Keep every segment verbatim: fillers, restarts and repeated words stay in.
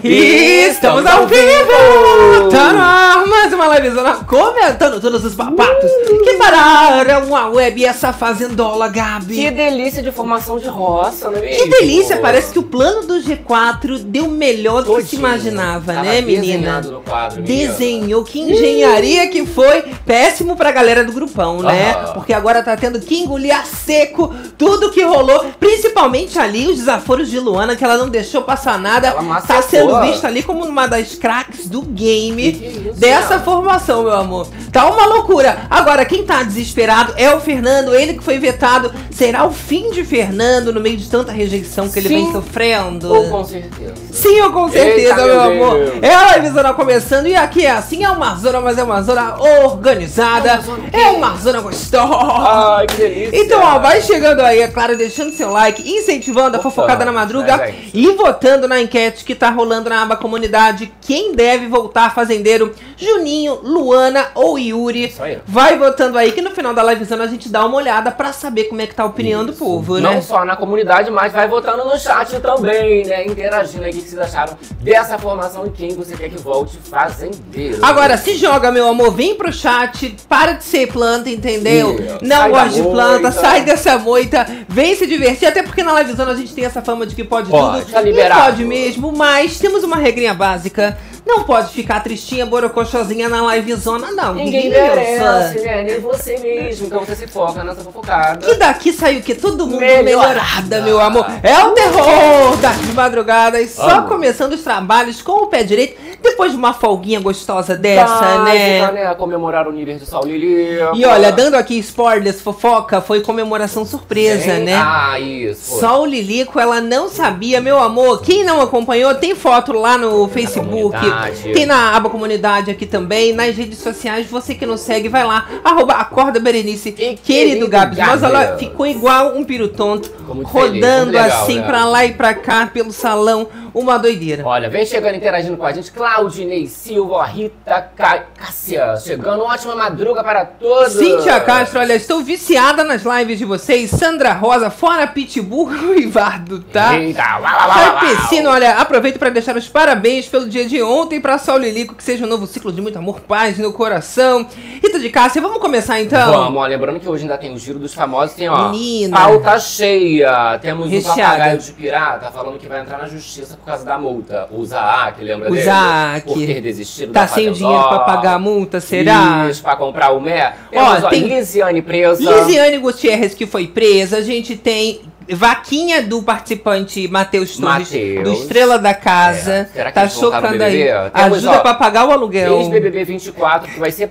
E estamos ao vivo! Tá no ar, mais uma livezona comentando todos os papatos uh! que pararam a web e essa fazendola, Gabi. Que delícia de formação de roça, não é mesmo? Que delícia, parece que o plano do G quatro deu melhor do que se imaginava, Tava né, menina? No quadro, Desenhou, que engenharia que foi. Péssimo pra galera do grupão, né? Uh-huh. Porque agora tá tendo que engolir a seco tudo que rolou, principalmente ali os desaforos de Luana, que ela não deixou passar nada. Ela tá sendo vista ali como uma das cracks do game que isso, dessa cara? Formação, meu amor. Tá uma loucura. Agora, quem tá desesperado é o Fernando, ele que foi vetado. Será o fim de Fernando no meio de tanta rejeição que ele Sim, vem sofrendo? ou com certeza. Sim, ou com certeza, Eita, meu, meu amor. Deus. É a livezona começando e aqui é assim, é uma zona, mas é uma zona organizada. É uma zona, é uma zona gostosa. Ai, que delícia. Então, ó, vai chegando aí, é claro, deixando seu like, incentivando a Opa, fofocada na madruga é, e votando na enquete que tá rolando na aba comunidade. Quem deve voltar fazendeiro? Juninho, Luana ou Yuri? Vai votando aí que no final da livezona a gente dá uma olhada pra saber como é que tá a opinião Isso. do povo, né? Não só na comunidade, mas vai votando no chat também, né? Interagindo aí o que vocês acharam dessa formação e quem você quer que volte fazendeiro. Agora, se joga, meu amor, vem pro chat, para de ser planta, entendeu? Sim. Não gosta de planta, sai dessa moita, vem se divertir, até porque na livezona a gente tem essa fama de que pode, pode tudo. Tá liberado. E pode mesmo, mas temos uma regrinha básica. Não pode ficar tristinha, borocochosinha na livezona, não. Ninguém merece, né? Nem você mesmo. Então você se foca nessa fofocada. Que daqui saiu o quê? Todo mundo melhorada, melhorada, meu amor. É o terror das madrugadas. Só Amo. começando os trabalhos com o pé direito. Depois de uma folguinha gostosa dessa, tá, né? Tá, né? Comemorar o nível de Sol Lili. E olha, dando aqui spoilers, fofoca, foi comemoração surpresa, Sim. né? Ah, isso. Sol Lilico, ela não sabia, meu amor. Quem não acompanhou, tem foto lá no Facebook. Tem na aba comunidade aqui também, nas redes sociais, você que não segue, vai lá, arroba Acorda Berenice, querido, querido Gabs. Mas ela ficou igual um pirutonto, rodando legal, assim, né? Pra lá e pra cá, pelo salão, uma doideira. Olha, vem chegando, interagindo com a gente, Claudinei Silva, Rita Cássia, chegando, ótima madruga para todos. Cíntia Castro, olha, estou viciada nas lives de vocês, Sandra Rosa, fora Pitbull e Ivardo, tá? Eita, uau, uau, uau, Pecino, olha, aproveito para deixar os parabéns pelo dia de ontem para Sol Lilico, que seja um novo ciclo de muito amor, paz no coração. Rita de Cássia, vamos começar então? Vamos, ó, lembrando que hoje ainda tem o giro dos famosos, tem ó, Menina. pauta cheia, temos Recheada. um papagaio de pirata falando que vai entrar na justiça por causa da multa, o Zaak, lembra o dele? Zaak. Por ter desistido tá da sem o dinheiro para pagar a multa, será? Isso, para comprar o Mé. Temos, ó, tem Lisiane presa. Lisiane Gutierrez, que foi presa, a gente tem vaquinha do participante Matheus Torres, Mateus. do Estrela da Casa. É. Tá chocando aí. Temos, Ajuda ó, pra pagar o aluguel. Ex-B B B vinte e quatro, que vai ser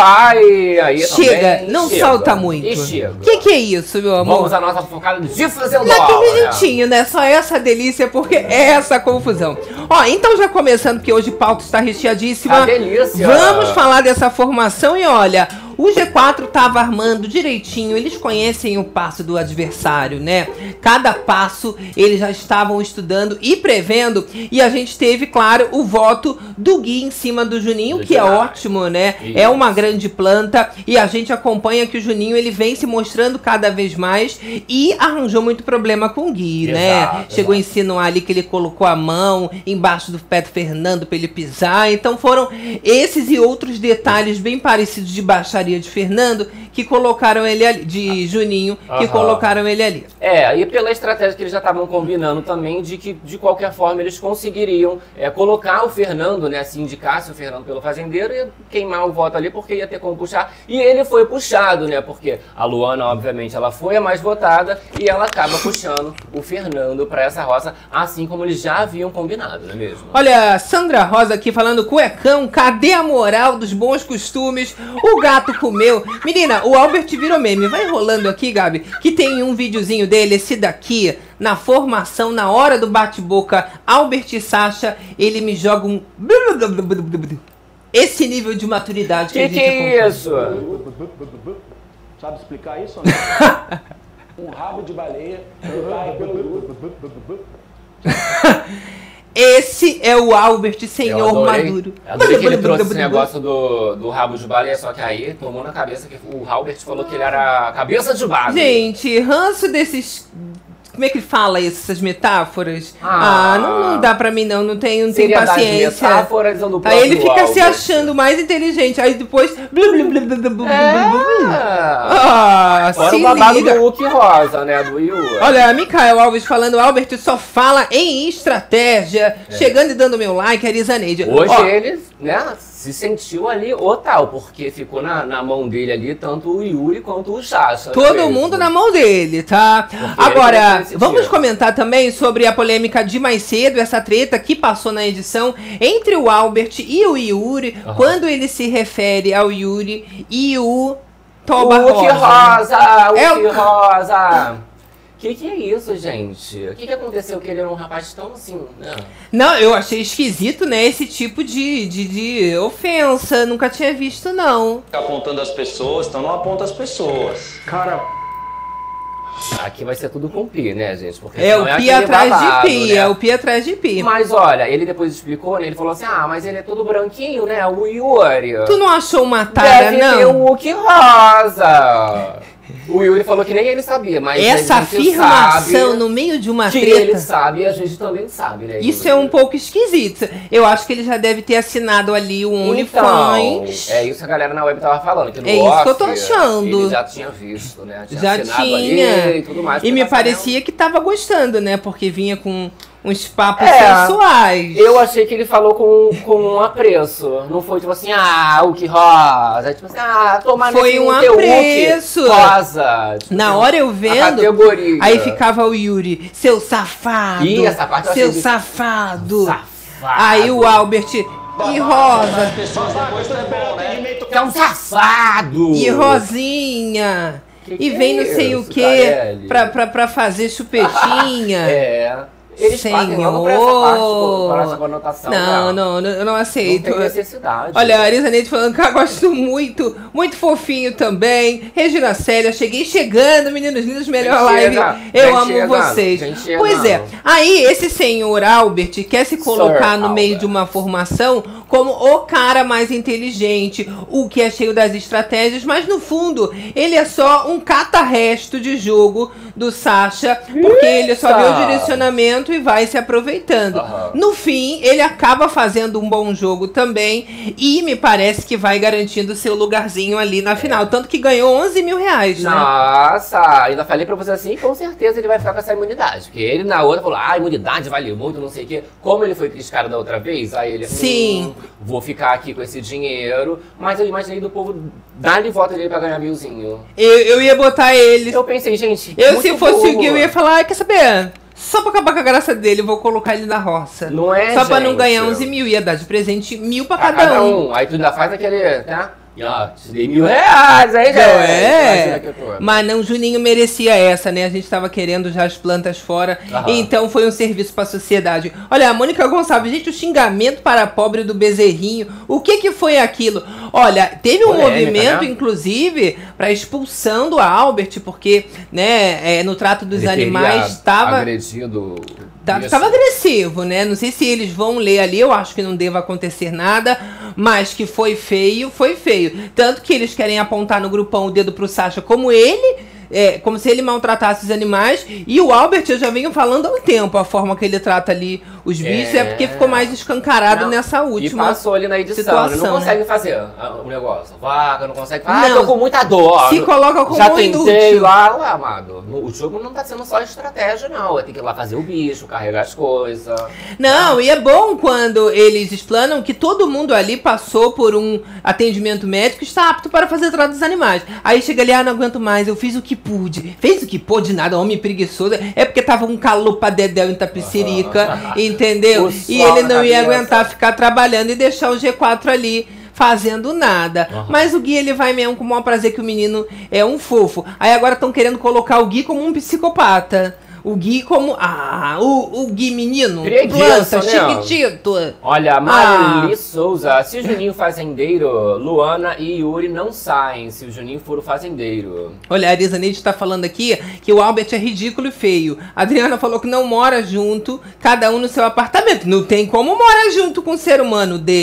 papai. Aí chega, também. não chega. solta muito. E chega. Que que é isso, meu amor? Vamos à nossa focada de fazendola. Naquele jeitinho, né? Só essa delícia, porque é essa confusão. Ó, então já começando, porque hoje pauta está recheadíssima. Tá delícia. Vamos falar dessa formação e olha... O G quatro tava armando direitinho, eles conhecem o passo do adversário, né? Cada passo eles já estavam estudando e prevendo. E a gente teve, claro, o voto do Gui em cima do Juninho, do que Juninho. É ótimo, né? Isso. É uma grande planta e a gente acompanha que o Juninho ele vem se mostrando cada vez mais e arranjou muito problema com o Gui, exato, né? Exato. Chegou a insinuar ali que ele colocou a mão embaixo do pé do Fernando pra ele pisar. Então foram esses e outros detalhes bem parecidos de baixaria de Fernando que colocaram ele ali, de Juninho, que uhum. colocaram ele ali. É, e pela estratégia que eles já estavam combinando também, de que de qualquer forma eles conseguiriam é, colocar o Fernando, né, se indicasse o Fernando pelo fazendeiro, ia queimar o voto ali, porque ia ter como puxar, e ele foi puxado, né, porque a Luana, obviamente, ela foi a mais votada, e ela acaba puxando o Fernando para essa roça, assim como eles já haviam combinado, não é mesmo? Olha, Sandra Rosa aqui falando, cuecão, cadê a moral dos bons costumes? O gato comeu. Menina, o Albert virou meme. Vai rolando aqui, Gabi, que tem um videozinho dele, esse daqui, na formação, na hora do bate-boca, Albert e Sasha, ele me joga um... Esse nível de maturidade que, que a gente que é isso? Sabe explicar isso ou não? Um rabo de baleia que cai pelo... Esse é o Albert, senhor eu adorei, Maduro. Eu adorei que ele trouxe esse negócio do, do rabo de baleia, só que aí tomou na cabeça que o Albert falou que ele era a cabeça de baleia. Gente, ranço desses como é que fala isso, essas metáforas? Ah, Ah, não, não dá pra mim não, não tenho, não tenho Seria das paciência. metáforas ou do Aí ele próprio fica se Albert? achando mais inteligente, aí depois... Blu, blu, blu, blu, blu, blu, É. blu, blu. Ah, Fora se o babado liga. do Hulk rosa, né? Do Yuri. Olha, Micael Alves falando, Albert só fala em estratégia. Chegando e dando meu like, Arisa Neide. Hoje Ó, ele, né, se sentiu ali o tal, porque ficou na, na mão dele ali tanto o Yuri quanto o Sasha. todo mesmo. mundo na mão dele, tá? ele Agora, tem esse vamos dia. comentar também sobre a polêmica de mais cedo, essa treta que passou na edição entre o Albert e o Yuri, Aham. quando ele se refere ao Yuri e o O Toba Hulk Rosa. rosa, o É Hulk o- rosa. Que que é isso, gente? O que que aconteceu que ele era um rapaz tão assim, né? Não, eu achei esquisito, né, esse tipo de, de, de ofensa, nunca tinha visto, não. Fica apontando as pessoas, então não aponta as pessoas. Cara, Aqui vai ser tudo com pi, né, gente? Porque É senão o pi aquele atrás babado, de pi, né? é o pi atrás de pi. Mas olha, ele depois explicou, né? Ele falou assim, ah, mas ele é todo branquinho, né? O Yuri. Tu não achou uma tara, Deve ter o não? Hulk rosa. O Yuri falou que nem ele sabia, mas Essa a gente afirmação sabe no meio de uma que treta. ele sabe e a gente também sabe, né? Isso Yuri? é um pouco esquisito. Eu acho que ele já deve ter assinado ali o Então, OnlyFans. é isso que a galera na web tava falando, que no É isso off, que eu tô achando. ele já tinha visto, né? Tinha Já assinado tinha. ali e tudo mais. E porque me tá sabendo. parecia que tava gostando, né? Porque vinha com uns papos É, sensuais. Eu achei que ele falou com, com um apreço. Não foi tipo assim, ah, Hulk rosa. Tipo assim, ah, tomar Foi nesse um teu Hulk apreço. rosa. Tipo, Na assim, hora eu a vendo, categoria. aí ficava o Yuri, seu safado. Ih, essa parte eu seu achei safado. Safado. Aí o Albert, e Rosa, As pessoas depois tá bom, né? É um safado. e Rosinha. Que e que vem é não sei o isso, que Carelli? pra, pra, pra fazer chupetinha. É. Eles fazem logo pra essa parte, pô, para essa conotação. Não, tá? não, não, eu não Não aceito. tem necessidade. Olha, a Arisa Neide falando que eu gosto muito, muito fofinho também. Regina Célia, cheguei chegando, meninos lindos, melhor Vem live. chega, Eu vem amo chegando, vocês. vem chegando. Pois é, aí esse senhor Albert quer se colocar Sir no meio Albert. de uma formação como o cara mais inteligente, o que é cheio das estratégias, mas no fundo ele é só um catarresto de jogo do Sasha, porque ele só vê o Eita! direcionamento e vai se aproveitando. Aham. No fim, ele acaba fazendo um bom jogo também e me parece que vai garantindo seu lugarzinho ali na final. Tanto que ganhou onze mil reais, né? Nossa, ainda falei pra você assim, com certeza ele vai ficar com essa imunidade. Porque ele na outra falou, ah, a imunidade vale muito, não sei o quê. Como ele foi criticado da outra vez, aí ele Sim. hum, vou ficar aqui com esse dinheiro. Mas eu imaginei do povo dar-lhe voto dele pra ganhar milzinho. Eu, eu ia botar ele. Eu pensei, gente, Eu, muito se fosse o burro. Gui, eu ia falar, ah, quer saber? Só pra acabar com a graça dele, eu vou colocar ele na roça. Não é, Só pra não gente? ganhar onze mil. Ia dar de presente mil pra A cada, um. Aí tu ainda faz aquele, né? E, ó, te dei mil reais, aí, Não gente. é? Imagina que eu tô. Mas não, Juninho merecia essa, né? A gente tava querendo já as plantas fora. Aham. Então foi um serviço pra sociedade. Olha, a Mônica Gonçalves, gente, o xingamento para pobre do bezerrinho. O que que foi aquilo? Olha, teve um Polêmica, movimento, né? inclusive, pra expulsão do Albert, porque, né, é, no trato dos Ele teria animais estava. agredido. Tá- isso. Tava agressivo, né? Não sei se eles vão ler ali, eu acho que não deva acontecer nada, mas que foi feio, foi feio. Tanto que eles querem apontar no grupão o dedo pro Sasha como ele, é, como se ele maltratasse os animais. E o Albert, eu já venho falando há um tempo, a forma que ele trata ali os bichos, é, É. porque ficou mais escancarado Não, nessa E última. passou ali na edição, situação, ele não né? consegue fazer ah, o negócio. Vaca, não consegue fazer. Ah, Não. tô com muita dor. Se coloca como Já um tentei inútil. lá, ué, amado. O jogo não tá sendo só estratégia, não. Tem que ir lá fazer o bicho, carregar as coisas. Não, e é bom quando eles explanam que todo mundo ali passou por um atendimento médico e está apto para fazer trato dos animais. Aí chega ali, ah, não aguento mais, eu fiz o que pude. Fez o que pôde, nada, homem preguiçoso. É porque tava um calor pra dedéu em Tapicirica, entendeu? O E sol ele na não ia cabeça. aguentar ficar trabalhando e deixar o G quatro ali fazendo nada. Aham. Mas o Gui, ele vai mesmo com o maior prazer que o menino é um fofo. Aí agora estão querendo colocar o Gui como um psicopata. O Gui como... Ah, o, o Gui menino. Preguiça, Planta, né? chiquitito. Olha, Marili Ah. Souza, se o Juninho fazendeiro, Luana e Yuri não saem se o Juninho for o fazendeiro. Olha, a Arisa Neide está falando aqui que o Albert é ridículo e feio. A Adriana falou que não mora junto, cada um no seu apartamento. Não tem como morar junto com um ser humano desse.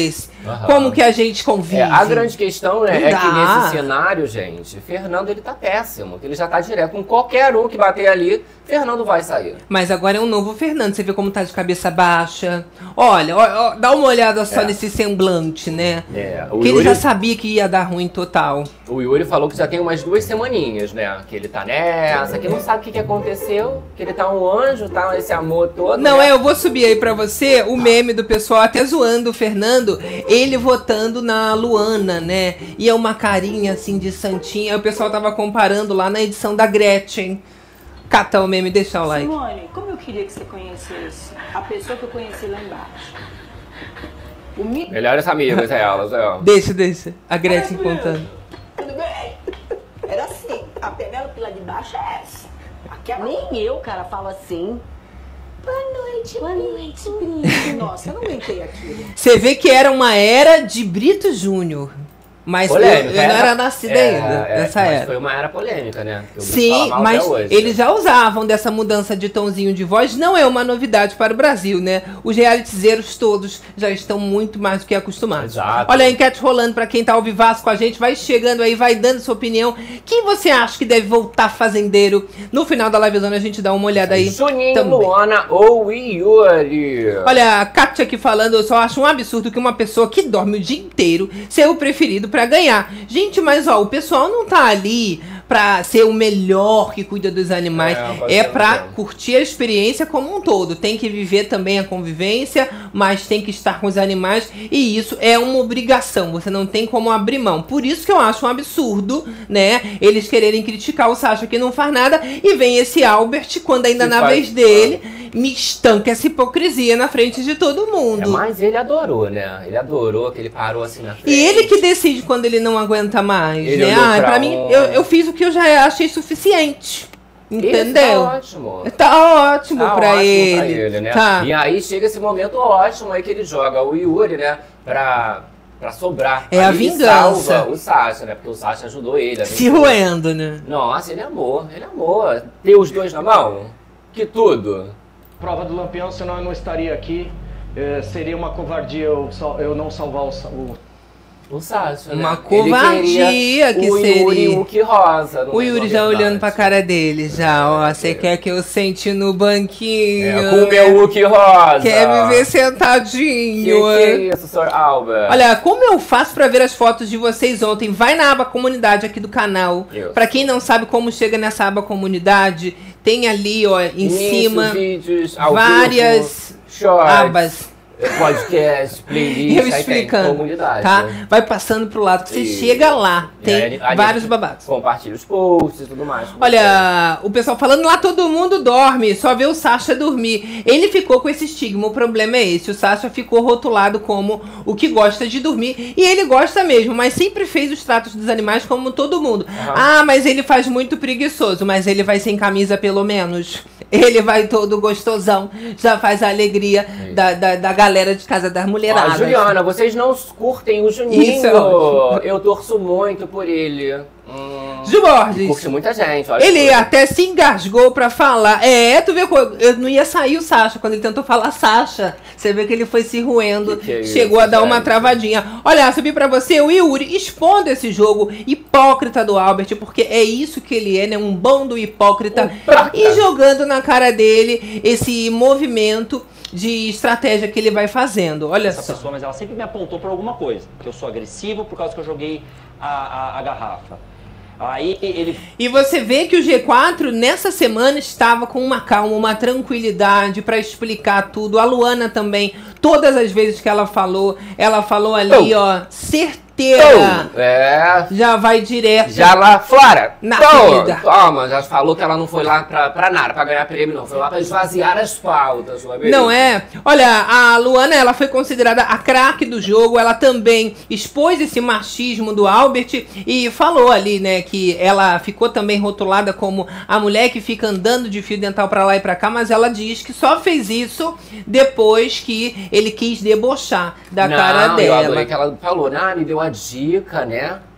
Uhum. Como que a gente convive? É, a grande questão, né, Não é que dá. nesse cenário, gente, Fernando ele tá péssimo. Ele já tá direto com qualquer um que bater ali, Fernando vai sair. Mas agora é um novo Fernando. Você vê como tá de cabeça baixa. Olha, ó, ó, dá uma olhada só É. nesse semblante, né? É, o Que ele Yuri- já sabia que ia dar ruim total. O Yuri falou que já tem umas duas semaninhas, né? Que ele tá nessa, que não sabe o que, que aconteceu, que ele tá um anjo, tá esse amor todo. Não, né? é, eu vou subir aí pra você o meme do pessoal até zoando o Fernando, ele votando na Luana, né? E é uma carinha assim de santinha. Aí o pessoal tava comparando lá na edição da Gretchen. Cata o meme, deixa o like. Simone, como eu queria que você conhecesse a pessoa que eu conheci lá embaixo. O mi... Melhores amigas elas, é. Deixa, deixa. A Gretchen contando. Tudo bem? Era assim, a Penélope lá de baixo é essa. Aqui é a... Nem eu, cara, falo assim. Boa noite, boa noite, Brito. Nossa, eu não aguentei aquilo. Você vê que era uma era de Brito Júnior. Mas eu, eu Polêmica, não é. era nascida É, ainda, é, nessa mas era. foi uma era polêmica, né? Que o Brito Sim, fala mal mas até hoje. eles já usavam dessa mudança de tonzinho de voz. Não é uma novidade para o Brasil, né? Os realitizeiros todos já estão muito mais do que acostumados. Exato. Olha a enquete rolando para quem tá ao vivaço com a gente. Vai chegando aí, vai dando sua opinião. Quem você acha que deve voltar fazendeiro? No final da livezona a gente dá uma olhada aí. Juninho, também. Luana ou Yuri. Olha, a Kátia aqui falando, eu só acho um absurdo que uma pessoa que dorme o dia inteiro ser o preferido pra ganhar. Gente, mas ó, o pessoal não tá ali pra ser o melhor que cuida dos animais. É, pode É, ser pra mesmo. curtir a experiência como um todo. Tem que viver também a convivência, mas tem que estar com os animais. E isso é uma obrigação. Você não tem como abrir mão. Por isso que eu acho um absurdo, né? Eles quererem criticar o Sacha que não faz nada. E vem esse Albert, quando ainda Que na faz- vez dele, me estanca essa hipocrisia na frente de todo É, mundo. mas ele adorou, né? Ele adorou que ele parou assim na frente. E ele que decide quando ele não aguenta mais, Ele né? olhou Ah, pra pra mim, um- eu, eu fiz o que eu já achei suficiente. Entendeu? Isso tá ótimo. Tá ótimo Tá pra, ótimo ele. pra ele, né? Tá. E aí chega esse momento ótimo aí que ele joga o Yuri, né? Pra, pra sobrar. É a Aí ele vingança. salva o Sacha, né? Porque o Sacha ajudou ele. a Se vencer. roendo, né? Nossa, ele amou, ele amou. Ter os dois na mão, que tudo. Prova do Lampião, senão eu não estaria aqui. Eh, seria uma covardia eu, sal- eu não salvar o, sa- o... O Sacha, né? Uma Ele covardia queria que o seria. Yuri Hulk rosa. no- O Yuri no já verdade. olhando pra cara dele, já, ó. Você quer que eu sente no banquinho? É, com o né? meu Hulk rosa. Quer me ver Que, sentadinho? que é isso, senhor Albert? Olha, como eu faço pra ver as fotos de vocês ontem? Vai na aba comunidade aqui do canal. Isso. Pra quem não sabe como chega nessa aba comunidade, tem ali, ó, em Início, cima, vídeos, ao várias vivo, shorts, abas. podcast, playlist, Eu aí tem explicando, comunidade. tá? né? Vai passando pro lado que você E- chega lá. E Tem aí, ali vários a gente babados. Compartilha os posts e tudo mais. Olha, o pessoal falando lá, todo mundo dorme, só vê o Sacha dormir. Ele ficou com esse estigma, o problema é esse. O Sacha ficou rotulado como o que gosta de dormir. E ele gosta mesmo, mas sempre fez os tratos dos animais como todo mundo. Ah, mas ele faz muito preguiçoso, mas ele vai sem camisa pelo menos. Ele vai todo gostosão, já faz a alegria da, da, da galera de casa das Ó, mulheradas. Juliana, vocês não curtem o Juninho. Isso é ótimo. Eu torço muito por ele. Hum, Gil Borges. curte muita gente. Olha Ele tudo. até se engasgou pra falar. É, tu vê, eu não ia sair o Sacha quando ele tentou falar Sacha. Você vê que ele foi se roendo, Que que é chegou isso, a dar uma gente? travadinha. Olha, subi pra você o Yuri expondo esse jogo hipócrita do Albert, porque é isso que ele é, né? Um bom do hipócrita. Hipócrita. E jogando na cara dele esse movimento de estratégia que ele vai fazendo. Olha Essa só. pessoa, mas ela sempre me apontou por alguma coisa. Que eu sou agressivo por causa que eu joguei a, a, a garrafa. Aí ele E você vê que o G quatro nessa semana estava com uma calma, uma tranquilidade pra explicar tudo. A Luana também, todas as vezes que ela falou, ela falou ali, Oh. ó, certeira. Oh, é. Já vai direto. Já lá fora. Na Toma, vida. toma, já falou que ela não foi lá pra, pra nada, pra ganhar prêmio, não. Foi lá pra esvaziar as pautas, não é mesmo? Não é? Olha, a Luana, ela foi considerada a craque do jogo. Ela também expôs esse machismo do Albert e falou ali, né, que ela ficou também rotulada como a mulher que fica andando de fio dental pra lá e pra cá, mas ela diz que só fez isso depois que ele quis debochar da não, cara eu dela. adorei que ela falou, ah, me deu a dica, né?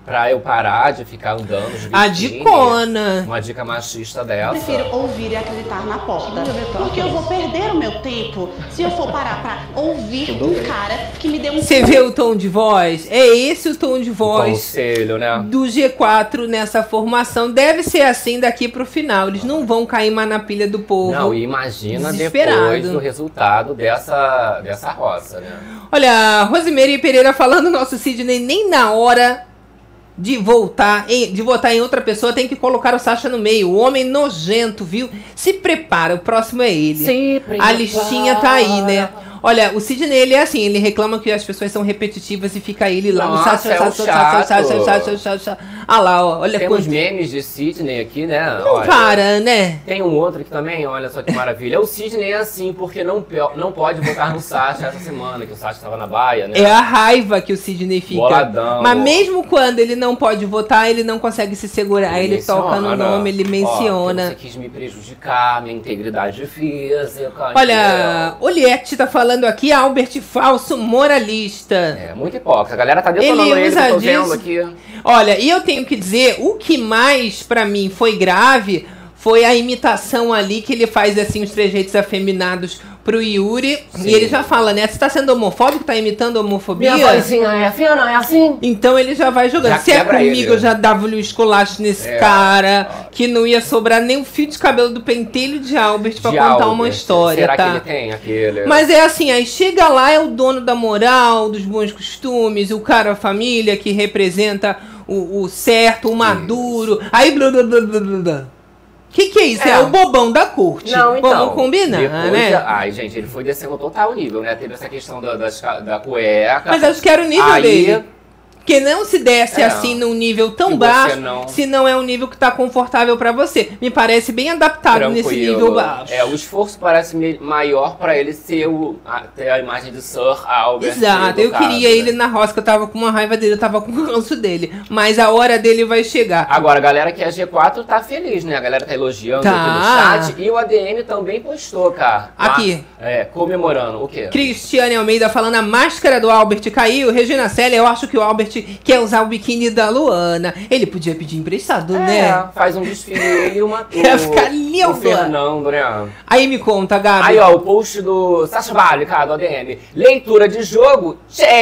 Pra eu parar de ficar andando de A biquíni. dicona. Uma dica machista dessa. Eu prefiro ouvir e acreditar na porta. Porque eu vou perder o meu tempo se eu for parar pra ouvir um cara que me deu um... Você vê o tom de voz? É esse o tom de voz Conselho, né? do G quatro nessa formação. Deve ser assim daqui pro final. Eles não vão cair mais na pilha do povo. Não, e imagina Desesperado. depois do resultado dessa, dessa roça, né? Olha, Rosemary Pereira falando, nosso Sidney nem na hora de voltar, em, de votar em outra pessoa tem que colocar o Sasha no meio. O homem nojento, viu? Se prepara, o próximo é ele. Se prepara. A listinha tá aí, né? Olha, o Sidney, ele é assim, ele reclama que as pessoas são repetitivas e fica ele lá. Nossa, Sasha, é o Sasha, Sasha, Sasha, chato. Sasha, Sasha. Ah lá, ó, olha Temos quanto... memes de Sidney aqui, né? Não Olha, para, né? tem um outro aqui também, olha só que maravilha. O Sidney é assim, porque não, pe- não pode votar no Sasha essa semana, que o Sasha estava na baia, né? É a raiva que o Sidney fica. Boladão. Mas mesmo quando ele não pode votar, ele não consegue se segurar. Ele Menciona. toca no nome, ele Ó, menciona. que você quis me prejudicar, minha integridade física. Olha, Oliette tá falando aqui, Albert falso moralista. É, muito hipócrita. A galera tá detonando Ele ele, usa que eu tô disso. vendo aqui. Olha, e eu tenho que dizer, o que mais pra mim foi grave foi a imitação ali que ele faz assim os trejeitos afeminados pro Yuri. Sim. E ele já fala, né? Você tá sendo homofóbico, tá imitando homofobia? Minha vozinha é fina, é assim? Então ele já vai jogando. Já Se é quebra comigo, ele. eu já dava-lhe um esculacho nesse É. cara, que não ia sobrar nem um fio de cabelo do pentelho de Albert pra De contar Albert. uma história, Será tá? que ele tem aquele? Mas é assim, aí chega lá, é o dono da moral, dos bons costumes, o cara família que representa o, o certo, o maduro. Aí blá blá blá blá blá blá. Que que é isso? É, É. o bobão da corte. Não, então. Vamos combinar, depois né? da- Ai, gente, ele foi descendo total nível, né? Teve essa questão da, das ca- da cueca. Mas acho que era o nível Aí, dele. Porque não se desce É. assim num nível tão Se você baixo, não- se não é um nível que tá confortável pra você. Me parece bem adaptado nesse tranquilo. nível baixo. É, o esforço parece me- maior pra ele ser o, a, ter a imagem de Sir Albert. Exato, eu educado, queria né? ele na rosca, eu tava com uma raiva dele, eu tava com o ranço dele. Mas a hora dele vai chegar. Agora, a galera que é G quatro tá feliz, né? A galera tá elogiando Tá. aqui no chat. E o A D M também postou, cara. Tá? Aqui. É, comemorando. O quê? Cristiane Almeida falando, a máscara do Albert caiu. Regina Célia, eu acho que o Albert quer usar o biquíni da Luana. Ele podia pedir emprestado, né? É, faz um desfile ele e uma Ia ficar lindo. O Fernando, né? Aí me conta, Gabi. Aí, ó, o post do Sasha Vale, cara, do A D M. Leitura de jogo,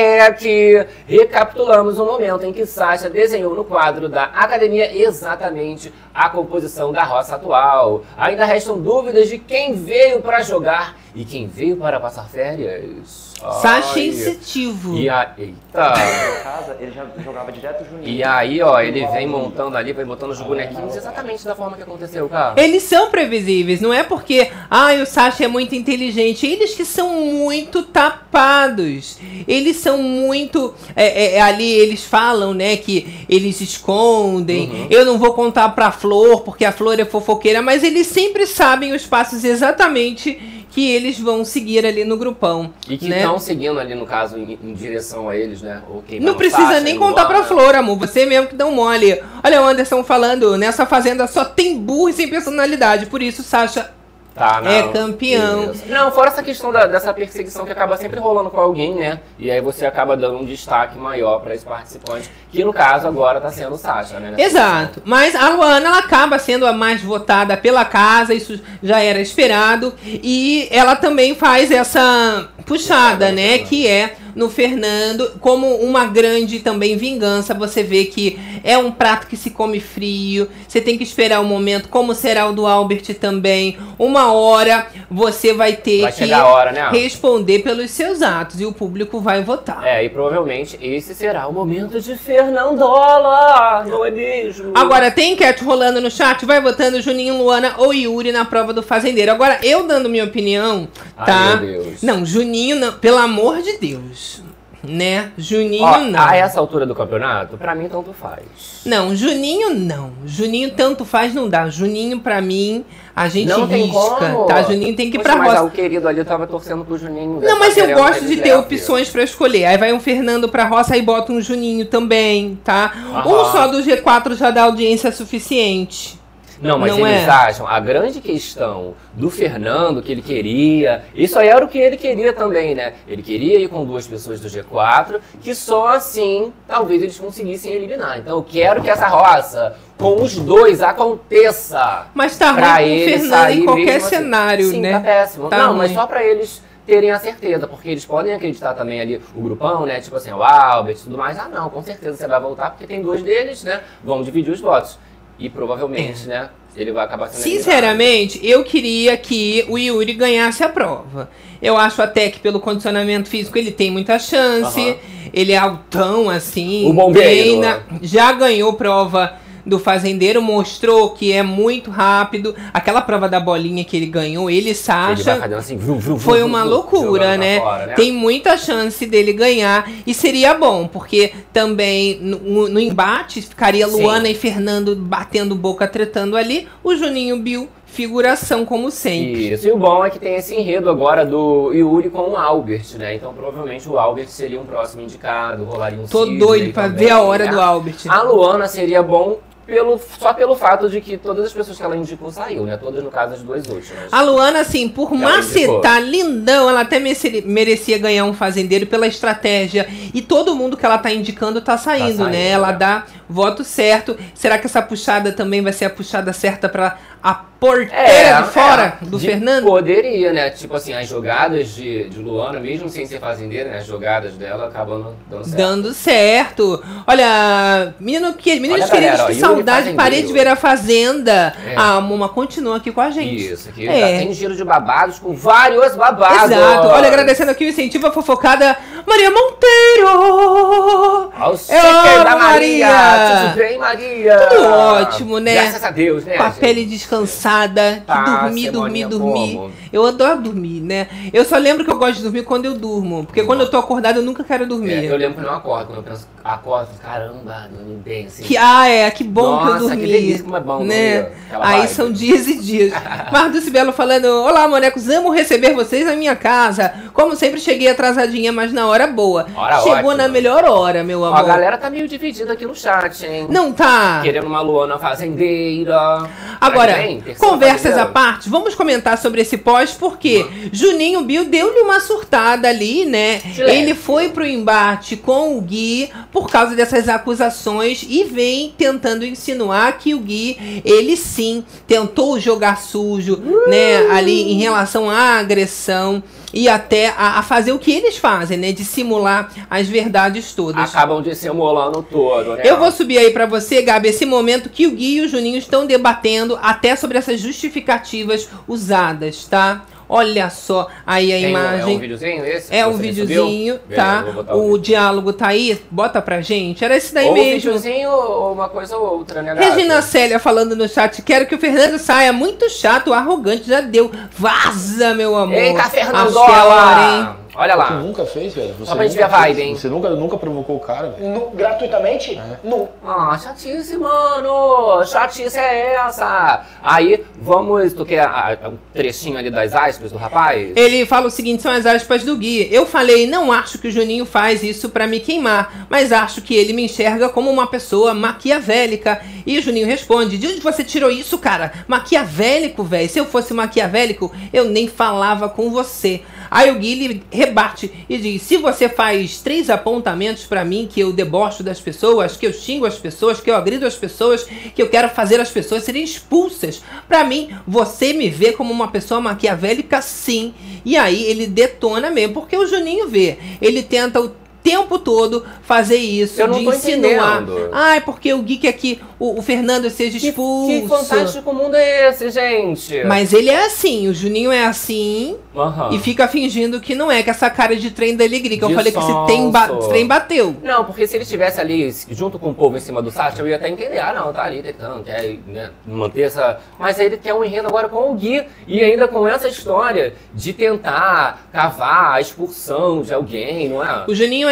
check! Recapitulamos o momento em que Sasha desenhou no quadro da academia exatamente a composição da roça atual. Ainda restam dúvidas de quem veio para jogar e quem veio para passar férias. Sasha Ai. incentivo. E a... Eita! Na casa, ele já jogava direto o Juninho. E aí, ó, ele vem montando ali, vem botando os bonequinhos exatamente da forma que aconteceu, cara. Eles são previsíveis, não é porque, ai, o Sasha é muito inteligente. Eles que são muito tapados. Eles são muito. É, é, ali eles falam, né, que eles escondem. Uhum. Eu não vou contar pra Flor, porque a Flor é fofoqueira, mas eles sempre sabem os passos exatamente que eles vão seguir ali no grupão. E que né? estão seguindo ali, no caso, em, em direção a eles, né? Ou quem vai Não no precisa Sasha, nem no contar pra Luana. Flor, amor. Você mesmo que dá um mole. Olha o Anderson falando, nessa fazenda só tem burro e sem personalidade. Por isso, Sasha Tá, não. é campeão. Isso. Não, fora essa questão da- dessa perseguição que acaba sempre rolando com alguém, né? E aí você acaba dando um destaque maior pra esse participante, que no caso agora tá sendo o Sasha, né? nessa Exato. Mas a Luana, ela acaba sendo a mais votada pela casa, isso já era esperado. E ela também faz essa puxada, né? Que é no Fernando, como uma grande também vingança. Você vê que é um prato que se come frio. Você tem que esperar o momento, como será o do Albert também. Uma hora você vai ter Vai que chegar a hora, né? responder pelos seus atos e o público vai votar. É, e provavelmente esse será o momento de Fernandola, não é mesmo? Agora, tem enquete rolando no chat, vai votando Juninho, Luana ou Yuri na prova do fazendeiro. Agora, eu dando minha opinião, Ai, tá? meu Deus. Não, Juninho não, pelo amor de Deus. Né? Juninho Ó, não. a essa altura do campeonato, pra mim tanto faz. Não, Juninho não. Juninho tanto faz, não dá. Juninho, pra mim, a gente Não tem risca, como. tá? Juninho tem que ir Poxa, pra mas roça. o querido ali tava torcendo pro Juninho. Não, tá mas eu querendo gosto que de ele ter leve. opções pra escolher. Aí vai um Fernando pra roça, aí bota um Juninho também, tá? Aham. Um só do G quatro já dá audiência suficiente. Não, mas Não eles é? acham, a grande questão do Fernando, que ele queria, isso aí era o que ele queria também, né? Ele queria ir com duas pessoas do G quatro, que só assim, talvez eles conseguissem eliminar. Então eu quero que essa roça com os dois aconteça. Mas tá pra ruim com o ele Fernando sair em qualquer mesmo assim. cenário, Sim, né? tá péssimo. Tá Não, ruim. mas só pra eles terem a certeza, porque eles podem acreditar também ali o grupão, né? Tipo assim, o Albert e tudo mais. Ah, não, com certeza você vai voltar, porque tem dois deles, né? Vão dividir os votos. E provavelmente, né? Ele vai acabar sendo eliminado. Sinceramente, eu queria que o Yuri ganhasse a prova. Eu acho até que pelo condicionamento físico ele tem muita chance. Aham. Ele é altão, assim. O bombeiro. treina, já ganhou prova do fazendeiro, mostrou que é muito rápido. Aquela prova da bolinha que ele ganhou, ele e Ele vai Sasha, fazendo assim, vrum, vrum, foi vrum, uma vrum, loucura, jogando pra né? fora, né? Tem muita chance dele ganhar e seria bom, porque também no, no embate ficaria Sim. Luana e Fernando batendo boca, tretando ali. O Juninho Bill, figuração como sempre. Isso, e o bom é que tem esse enredo agora do Yuri com o Albert, né? Então provavelmente o Albert seria um próximo indicado, rolaria um Tô Sidney doido pra também, ver a hora né? do Albert. A Luana seria bom pelo, só pelo fato de que todas as pessoas que ela indicou saiu, né? Todas no caso as duas últimas. A Luana, assim, por Ela macetar, lindão, ela até merece- merecia ganhar um fazendeiro pela estratégia. E todo mundo que ela tá indicando tá saindo, Tá saindo, né? Ela né? dá voto certo. Será que essa puxada também vai ser a puxada certa pra a porteira É, de fora é, do de- Fernando? Poderia, né? Tipo assim, as jogadas de, de Luana, mesmo sem ser fazendeira, né? As jogadas dela acabam dando certo. Dando certo. Olha, menino, que, meninos Olha, queridos, galera, ó, que Yuri saudade, Fazendeiro. parei de ver a Fazenda. É. A Muma continua aqui com a gente. Isso, aqui É. já tem giro de babados com vários babados. Exato. Olha, agradecendo aqui o incentivo à fofocada Maria Monteiro. Ao Eu sticker amo da Maria. Maria. Tudo bem, Maria? Tudo ótimo, né? Graças a Deus, né? Com a gente? pele descansada, que Tá, dormir, dormir, semaninha dormir. como? Eu adoro dormir, né? Eu só lembro que eu gosto de dormir quando eu durmo. Porque quando eu tô acordada, eu nunca quero dormir. É, eu lembro que eu não acordo. Quando eu penso, acordo, caramba, dormi bem assim. Que, ah, é, que bom que eu Nossa, dormi. que delícia, como é bom né? dormir, aquela Aí vibe. são dias e dias. Marduce Belo falando: olá, bonecos, amo receber vocês na minha casa. Como sempre, cheguei atrasadinha, mas na hora boa. Hora Chegou ótima. na melhor hora, meu Ó, amor. a galera tá meio dividida aqui no chat, hein? Não tá? Querendo uma Luana fazendeira. Agora, Será que vem? Terceira conversas à fazendeira? parte, vamos comentar sobre esse pós, porque Juninho Bill deu-lhe uma surtada ali, né? Silêncio. Ele foi pro embate com o Gui por causa dessas acusações e vem tentando insinuar que o Gui, ele sim, tentou jogar sujo, né? Ali em relação à agressão e até a, a fazer o que eles fazem, né? De simular as verdades todas. Acabam dissimulando todo, né? Eu vou subir aí pra você, Gabi, esse momento que o Gui e o Juninho estão debatendo até sobre essas justificativas usadas, tá? Olha só aí a Tem um- imagem. É um videozinho esse? É que um você videozinho, subiu? tá? Beleza, vou botar O vídeo. diálogo tá aí, bota pra gente. Era esse daí Ou um mesmo. videozinho ou uma coisa ou outra, né, gata? Regina Célia falando no chat, quero que o Fernando saia, muito chato, arrogante, já deu. Vaza, meu amor. Eita, Acho que é a hora, hein? Fernandola! Olha Você lá. nunca fez, velho? Você Só pra gente nunca ver a vibe, fez. hein? Você nunca, nunca provocou o cara, velho? No- gratuitamente? No. Ah, chatice, mano! Chatice é essa! Aí, vamos... Tu quer ah, um trechinho ali das aspas do rapaz? Ele fala o seguinte, são as aspas do Gui. Eu falei, não acho que o Juninho faz isso pra me queimar, mas acho que ele me enxerga como uma pessoa maquiavélica. E o Juninho responde, de onde você tirou isso, cara? Maquiavélico, velho. Se eu fosse maquiavélico, eu nem falava com você. Aí o Gui lhe rebate e diz, se você faz três apontamentos pra mim, que eu debocho das pessoas, que eu xingo as pessoas, que eu agrido as pessoas, que eu quero fazer as pessoas serem expulsas, pra mim, você me vê como uma pessoa maquiavélica, sim. E aí ele detona mesmo, porque o Juninho vê, ele tenta o tempo todo fazer isso, Eu não de tô insinuar. entendendo. Ai, porque o Gui quer que o, o Fernando seja Que, expulso. que fantástico mundo é esse, gente? Mas ele é assim, o Juninho é assim Aham. e fica fingindo que não é, que essa cara de trem da alegria, que eu De falei que esse trem, ba- sonso. trem bateu. Não, porque se ele estivesse ali junto com o povo em cima do Sacha, eu ia até entender. Ah, não, tá ali tentando, quer né, manter essa... Mas aí ele quer um enredo agora com o Gui. E ainda com essa história de tentar cavar a expulsão de alguém, não é? O Juninho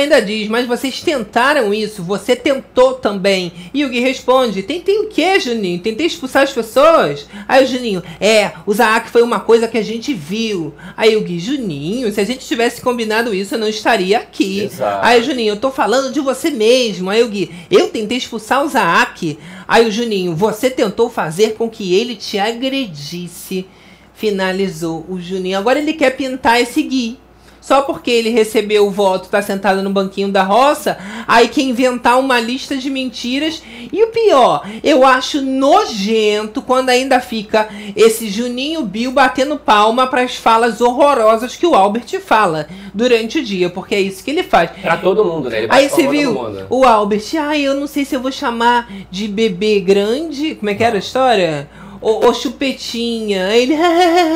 ainda diz, mas vocês tentaram isso? Você tentou também. E o Gui responde, tentei o quê, Juninho? Tentei expulsar as pessoas? Aí o Juninho, é, o Zaak foi uma coisa que a gente viu. Aí o Gui, Juninho, se a gente tivesse combinado isso, eu não estaria aqui. Exato. Aí o Juninho, eu tô falando de você mesmo. Aí o Gui, eu tentei expulsar o Zaak. Aí o Juninho, você tentou fazer com que ele te agredisse. Finalizou o Juninho. Agora ele quer pintar esse Gui. Só porque ele recebeu o voto, tá sentado no banquinho da roça, aí quer inventar uma lista de mentiras. E o pior, eu acho nojento quando ainda fica esse Juninho Bill batendo palma para as falas horrorosas que o Albert fala durante o dia, porque é isso que ele faz. Pra todo mundo, né? Ele bate Aí você palma pra viu todo mundo. o Albert, ai, eu não sei se eu vou chamar de bebê grande, como é que era a história? Ou, ou chupetinha, aí ele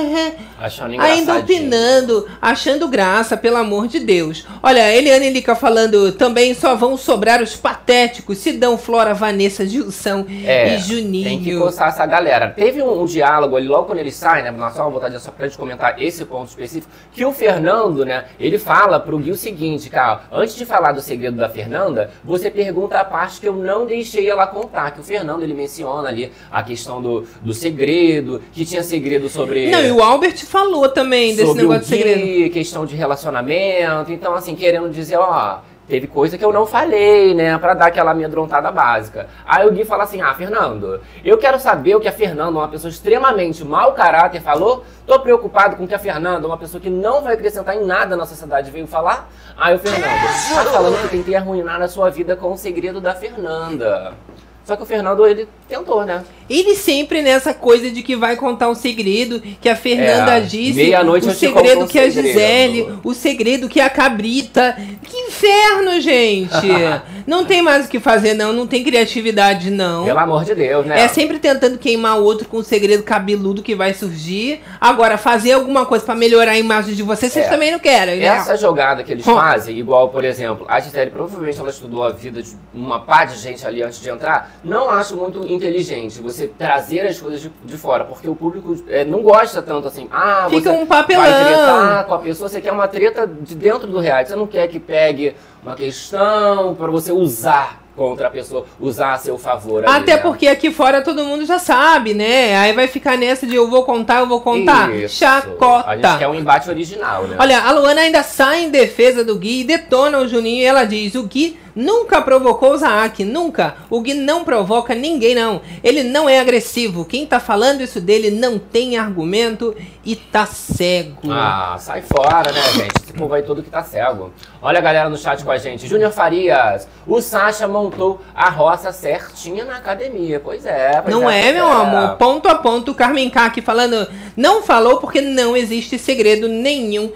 Achando ainda engraçadinho. opinando, achando graça, pelo amor de Deus. Olha, a Eliane Lica falando, também só vão sobrar os patéticos, Sidão, Flora, Vanessa, Gilson É, e Juninho. tem que coçar essa galera. Teve um, um diálogo ali, logo quando ele sai, né, nós só vamos voltar só pra gente comentar esse ponto específico, que o Fernando, né, ele fala pro Gui o seguinte, cara, antes de falar do segredo da Fernanda, você pergunta a parte que eu não deixei ela contar, que o Fernando, ele menciona ali a questão do, do segredo, que tinha segredo sobre... Não, e o Albert falou também desse sobre negócio o de segredo. Gui, questão de relacionamento, então assim, querendo dizer, ó, teve coisa que eu não falei, né, pra dar aquela amedrontada básica. Aí o Gui fala assim, ah, Fernando, eu quero saber o que a Fernanda, uma pessoa extremamente mau caráter, falou, tô preocupado com o que a Fernanda, uma pessoa que não vai acrescentar em nada na sociedade, veio falar. Aí o Fernando, tá falando que eu tentei arruinar a sua vida com o segredo da Fernanda. Só que o Fernando, ele tentou, né? Ele sempre nessa coisa de que vai contar um segredo, que a Fernanda É, disse, meia-noite o eu te segredo conto um que a segredo. Gisele, o segredo que a Cabrita. Que inferno, gente! Não tem mais o que fazer, não, não tem criatividade, não. Pelo amor de Deus, né? É sempre tentando queimar o outro com um segredo cabeludo que vai surgir. Agora, fazer alguma coisa pra melhorar a imagem de vocês, vocês É. também não querem, né? Essa jogada que eles Hum. fazem, igual, por exemplo, a Gisele provavelmente ela estudou a vida de uma pá de gente ali antes de entrar, não acho muito inteligente você trazer as coisas de, de fora, porque o público é, não gosta tanto assim, ah, Fica você um papelão. vai tretar com a pessoa, você quer uma treta de dentro do reality, você não quer que pegue uma questão pra você usar contra a pessoa, usar a seu favor. ali, Até né? porque aqui fora todo mundo já sabe, né? Aí vai ficar nessa de eu vou contar, eu vou contar. Isso. Chacota. A gente quer um embate original, né? Olha, a Luana ainda sai em defesa do Gui e detona o Juninho e ela diz, o Gui nunca provocou o Zaak, nunca. O Gui não provoca ninguém, não. Ele não é agressivo. Quem tá falando isso dele não tem argumento e tá cego. Ah, sai fora, né, gente? Esse povo aí todo que tá cego. Olha a galera no chat com a gente. Júnior Farias, o Sacha montou a roça certinha na academia. Pois é, pois Não é, pois meu amor. Ponto a ponto, o Carmen K aqui falando, não falou porque não existe segredo nenhum.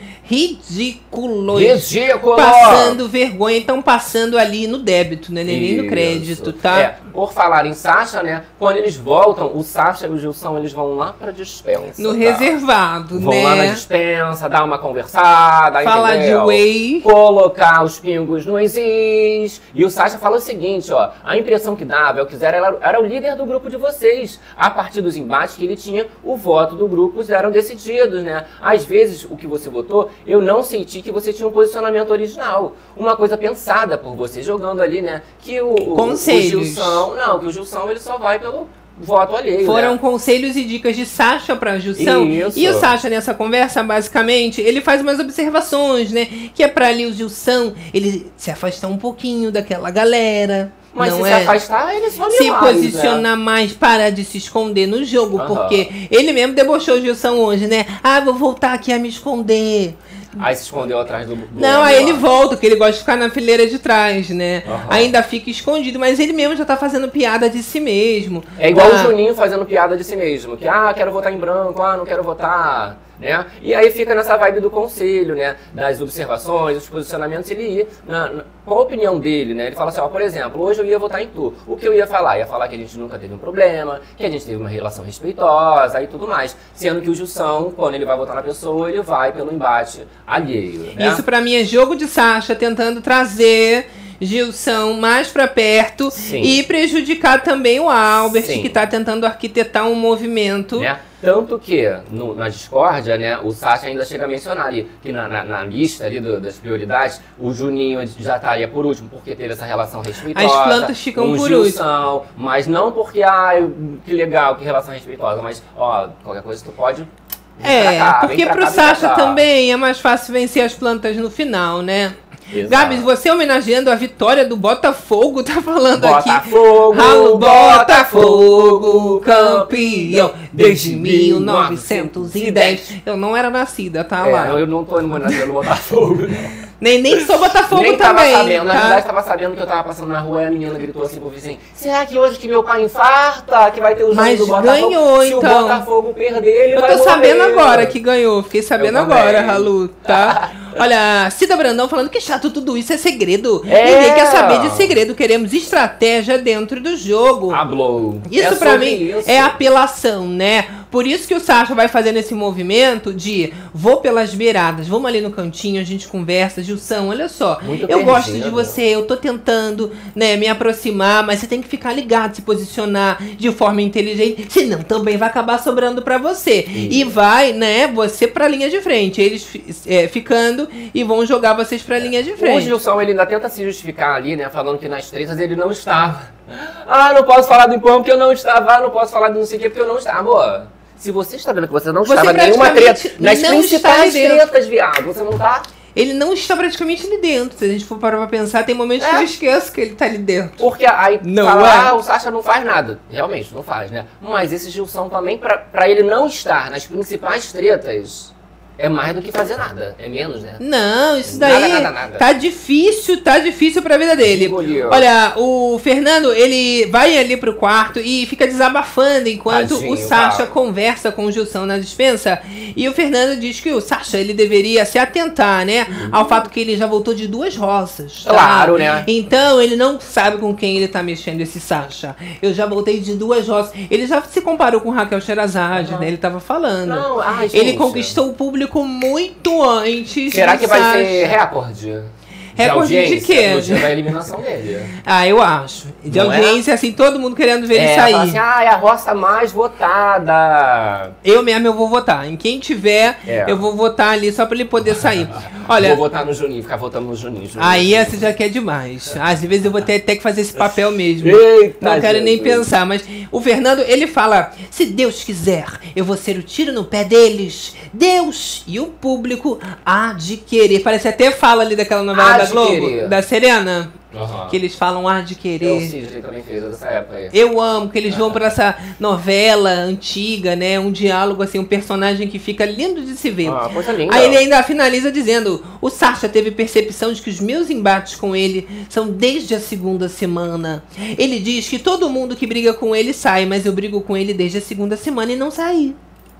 Ridículo. Ridículo! Passando vergonha, então passando ali no débito, né? Nem no Isso. crédito, tá? É, por falar em Sacha, né? Quando eles voltam, o Sacha e o Gilson, eles vão lá pra dispensa. No tá? reservado, Vão né? lá na dispensa, dar uma conversada, Falar entendeu? de whey. Colocar os pingos nos is. E o Sacha fala o seguinte, ó. A impressão que dava, é o que Zero era, era o líder do grupo de vocês. A partir dos embates que ele tinha, o voto do grupo eram decididos, né? Às vezes, o que você votou, eu não senti que você tinha um posicionamento original. Uma coisa pensada por você, jogando ali, né? Que o, o, o Conselhos. Gilson... Não, que o Gilson, ele só vai pelo voto alheio, Foram né? conselhos e dicas de Sacha pra Gilson. Isso. E o Sacha, nessa conversa, basicamente, ele faz umas observações, né? Que é pra ali o Gilson, ele se afastar um pouquinho daquela galera. Mas não se é? se afastar, ele some Se mais, posicionar mais, parar de se esconder no jogo, Aham. porque ele mesmo debochou o Gilson hoje, né? Ah, vou voltar aqui a me esconder. Aí se escondeu atrás do... do Não, homem aí ele lá. volta, porque ele gosta de ficar na fileira de trás, né? Aham. Ainda fica escondido, mas ele mesmo já tá fazendo piada de si mesmo. É igual Ah, o Juninho fazendo piada de si mesmo. Que, ah, quero votar em branco, ah, não quero votar, né? E aí fica nessa vibe do conselho, né? Das observações, dos posicionamentos, ele ia, na, na, com a opinião dele, né? Ele fala assim, ó, por exemplo, hoje eu ia votar em tu. O que eu ia falar? Ia falar que a gente nunca teve um problema, que a gente teve uma relação respeitosa e tudo mais. Sendo que o Gilson, quando ele vai votar na pessoa, ele vai pelo embate alheio, né? Isso pra mim é jogo de Sacha tentando trazer Gilson mais pra perto. Sim. E prejudicar também o Albert, Sim. que tá tentando arquitetar um movimento. Né? Tanto que, no, na discórdia, né, o Sasha ainda chega a mencionar ali, que na, na, na lista ali do, das prioridades, o Juninho já estaria por último, porque teve essa relação respeitosa. As plantas ficam um por Gilson, último. Mas não porque, ai, que legal, que relação respeitosa, mas, ó, qualquer coisa tu pode... É, pra cá, porque vem pra pro cá, vem pra Sasha cá. também é mais fácil vencer as plantas no final, né? Exato. Gabs, você homenageando a vitória do Botafogo, tá falando aqui. Botafogo, Ralo Botafogo, campeão desde mil novecentos e dez. Eu não era nascida, tá É, lá. eu não tô homenageando o Botafogo, né? Nem, nem sou Botafogo Nem também. tava sabendo, na tá? verdade tava sabendo que eu tava passando na rua e a menina gritou assim pro vizinho: será que hoje que meu pai infarta, que vai ter o jogo Mas do Botafogo? ganhou, Se então. o Botafogo perder, ele Eu vai tô morrer. sabendo agora que ganhou. Fiquei sabendo Eu também. agora, Ralu, tá? Olha, Cida Brandão falando que chato tudo isso, é segredo. É. Ninguém quer saber de segredo. Queremos estratégia dentro do jogo. Hablou. Isso É pra sobre mim isso. é apelação, né? Por isso que o Sasha vai fazendo esse movimento de vou pelas beiradas, vamos ali no cantinho, a gente conversa. Gilson, olha só, Muito eu gosto de perdido. você, eu tô tentando, né, me aproximar, mas você tem que ficar ligado, se posicionar de forma inteligente, senão também vai acabar sobrando pra você. E vai, né, você pra linha de frente, eles fi- é, ficando e vão jogar vocês pra linha de O frente. Gilson, ele ainda tenta se justificar ali, né? Falando que nas tretas ele não estava. Ah, não posso falar do empurrão porque eu não estava. Ah, não posso falar do não sei o que porque eu não estava. Amor, se você está vendo que você não Você estava em nenhuma praticamente treta, nas não está principais ali dentro. tretas, viado, você não tá? Ele não está praticamente ali dentro. Se a gente for parar pra pensar, tem momentos que É. eu esqueço que ele tá ali dentro. Porque aí Não fala, é? ah, o Sasha não faz nada. Realmente, não faz, né? Mas esse Gilson também, pra, pra ele não estar nas principais tretas, é mais do que fazer nada. É menos, né? Não, isso Nada, daí nada, nada. tá difícil, tá difícil pra vida dele. Engoliu. Olha, o Fernando, ele vai ali pro quarto e fica desabafando enquanto Tadinho, o Sasha cara. conversa com o Gilson na dispensa. E o Fernando diz que o Sasha, ele deveria se atentar, né, ao fato que ele já voltou de duas roças. tá? Claro, né? Então, ele não sabe com quem ele tá mexendo, esse Sasha. Eu já voltei de duas roças. Ele já se comparou com Raquel Sherazade, né? Ele tava falando. Não, ai, gente. Ele conquistou o público muito antes. Será do que vai Sasha. ser recorde? Recorde de audiência quê? no dia da eliminação dele. Ah, eu acho. De Não é? audiência, assim, todo mundo querendo ver ele É, sair. fala assim, ah, é a roça mais votada. Eu mesmo eu vou votar. Em quem tiver, É. eu vou votar ali só pra ele poder sair. Olha, Vou votar no Juninho, ficar votando no Juninho. Juninho. aí essa já quer demais. Às vezes eu vou ter até que fazer esse papel mesmo. Eita, Não quero nem Jesus. pensar, mas o Fernando, ele fala: se Deus quiser, eu vou ser o tiro no pé deles. Deus e o público há de querer. Parece até fala ali daquela novela Há da de Globo, querer. da Serena, Aham. que eles falam há de É, o querer. Sidney também fez dessa época aí. Eu amo que eles vão pra essa novela antiga, né? Um diálogo, assim, um personagem que fica lindo de se ver. Ah, coisa linda. Aí ele ainda finaliza dizendo: o Sasha teve percepção de que os meus embates com ele são desde a segunda semana. Ele diz que todo mundo que briga com ele sai, mas eu brigo com ele desde a segunda semana e não saí.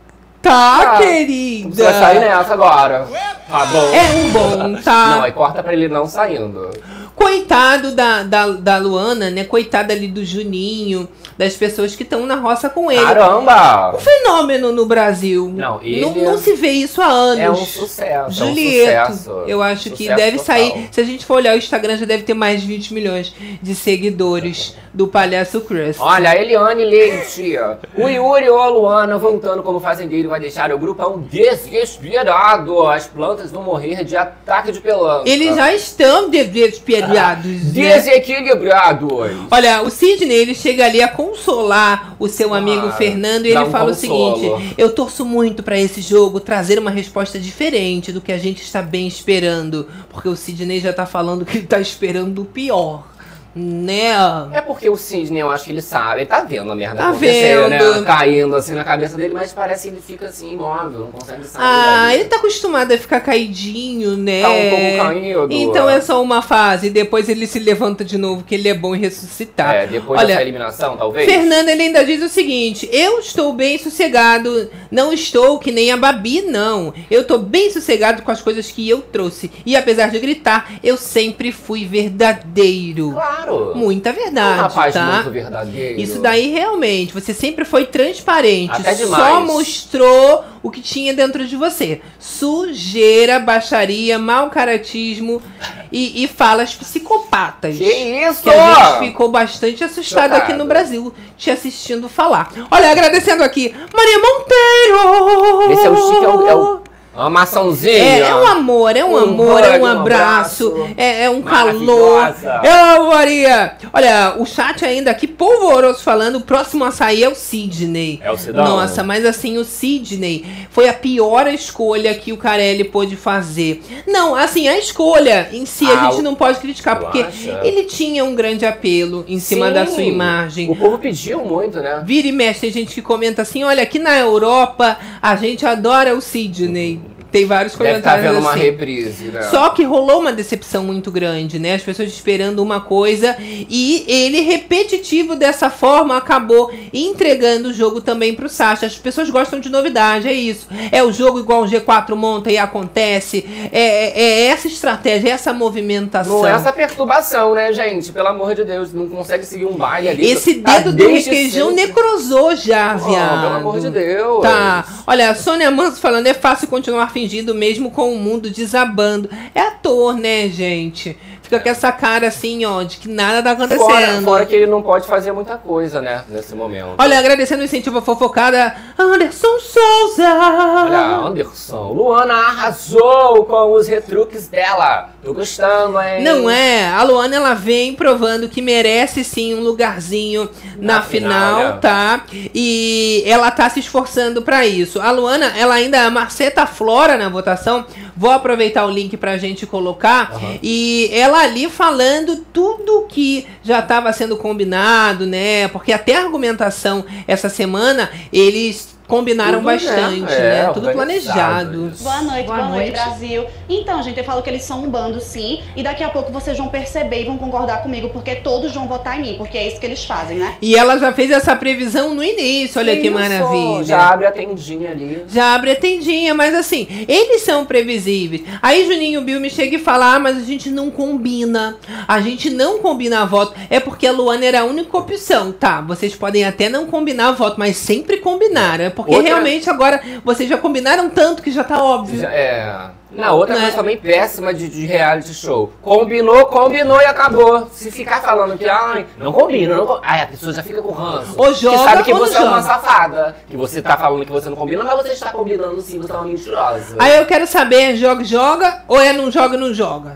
Tá, Ah, querida? Você vai sair nessa agora. Tá bom. É um bom, tá? Não, aí corta pra ele não saindo. Coitado da, da, da Luana, né? Coitada ali do Juninho, das pessoas que estão na roça com ele. Caramba! Um fenômeno no Brasil. Não, ele não, não se vê isso há anos. É um sucesso. Julieto, é um sucesso. eu acho que Sucesso deve total. sair. Se a gente for olhar o Instagram, já deve ter mais de vinte milhões de seguidores do Palhaço Chris. Olha, a Eliane Leite. O Yuri ou a Luana voltando como fazendeiro vai deixar o grupão desesperado. As plantas vão morrer de ataque de pelanca. Eles já estão desesperados, né? Desequilibrados. Olha, o Sidney, ele chega ali a consolar o seu amigo Ah, Fernando e dá ele um fala consolo. o seguinte: eu torço muito pra esse jogo trazer uma resposta diferente do que a gente está bem esperando, porque o Sidney já tá falando que ele tá esperando o pior, né? É porque o Sidney, eu acho que ele sabe, ele tá vendo a merda Tá acontecer, vendo. né? Caindo assim na cabeça dele, mas parece que ele fica assim, imóvel, não consegue sair. Ah, daí. ele tá acostumado a ficar caidinho, né? Tá um pouco caído. Então é só uma fase, depois ele se levanta de novo, que ele é bom em ressuscitar. É, depois Olha, dessa eliminação, talvez. Fernando, ele ainda diz o seguinte: eu estou bem sossegado, não estou que nem a Babi, não. Eu tô bem sossegado com as coisas que eu trouxe. E apesar de gritar, eu sempre fui verdadeiro. Claro. Claro. Muita verdade, Um rapaz tá? muito verdadeiro. Isso daí realmente, você sempre foi transparente. Até demais. Só mostrou o que tinha dentro de você. Sujeira, baixaria, mau caratismo e, e falas psicopatas. Que isso? Que a gente ficou bastante assustado aqui no Brasil te assistindo falar. Olha, agradecendo aqui, Maria Monteiro! Esse é o chique, é o... É o... Uma maçãzinha. É, é um amor, é um, Um amor, é hug, um um abraço, abraço. é, é um calor. Maravilhosa. É, Maria! Olha, o chat ainda aqui polvoroso falando, o próximo açaí é o Sidney. É o Sidão? Nossa, mas assim, o Sidney foi a pior escolha que o Carelli pôde fazer. Não, assim, a escolha em si a Ah, gente não pode criticar, tu porque acha? ele tinha um grande apelo em cima Sim. da sua imagem. O povo pediu muito, né? Vira e mexe, tem gente que comenta assim, olha, aqui na Europa a gente adora o Sidney. Tem vários Deve estar comentários vendo uma assim. reprise, né? Só que rolou uma decepção muito grande, né? As pessoas esperando uma coisa e ele, repetitivo dessa forma, acabou entregando o jogo também pro Sasha. As pessoas gostam de novidade, é isso. É o jogo igual o G quatro monta e acontece. É, é, é essa estratégia, é essa movimentação. Não é essa perturbação, né, gente? Pelo amor de Deus, não consegue seguir um baile ali. Esse Tá dedo do desde requeijão sempre. necrosou já, Oh, viado. pelo amor de Deus. Tá. Olha, a Sônia Manso falando, é fácil continuar fingindo mesmo com o mundo desabando. É ator, né, gente? Fica com essa cara assim, ó, de que nada tá acontecendo. Fora, fora que ele não pode fazer muita coisa, né, nesse momento. Olha, agradecendo o incentivo à fofocada, Anderson Souza. Olha, Anderson, Luana arrasou com os retruques dela. Tô gostando, hein? Não é? A Luana, ela vem provando que merece sim um lugarzinho na, Na final, final, né? tá? E ela tá se esforçando pra isso. A Luana, ela ainda maceta a Flora na votação. Vou aproveitar o link pra gente colocar. Uhum. E ela ali falando tudo que já estava sendo combinado, né? Porque até a argumentação essa semana, eles combinaram Tudo, né? bastante, É, né? Tudo organizado planejado. isso. Boa noite, boa, Boa noite, noite. Brasil. Então, gente, eu falo que eles são um bando, sim. E daqui a pouco vocês vão perceber e vão concordar comigo, porque todos vão votar em mim, porque é isso que eles fazem, né? E ela já fez essa previsão no início, olha que Isso, maravilha. Já abre a tendinha ali. Já abre a tendinha, mas assim, eles são previsíveis. Aí Juninho Bill me chega e fala, ah, mas a gente não combina. A gente não combina voto. É porque a Luana era a única opção. Tá, vocês podem até não combinar voto, mas sempre combinaram. É porque Outra- realmente agora vocês já combinaram tanto que já tá óbvio. Já- É. Na outra Né? coisa também péssima de, de reality show. Combinou, combinou e acabou. Se ficar falando que, ai, não combina, não combina. Ai, a pessoa já fica com ranço. Ou joga que sabe que ou não você é uma joga. safada. Que você tá falando que você não combina, mas você está combinando sim, você é uma mentirosa. Aí eu quero saber, joga, joga, ou é não joga, não joga?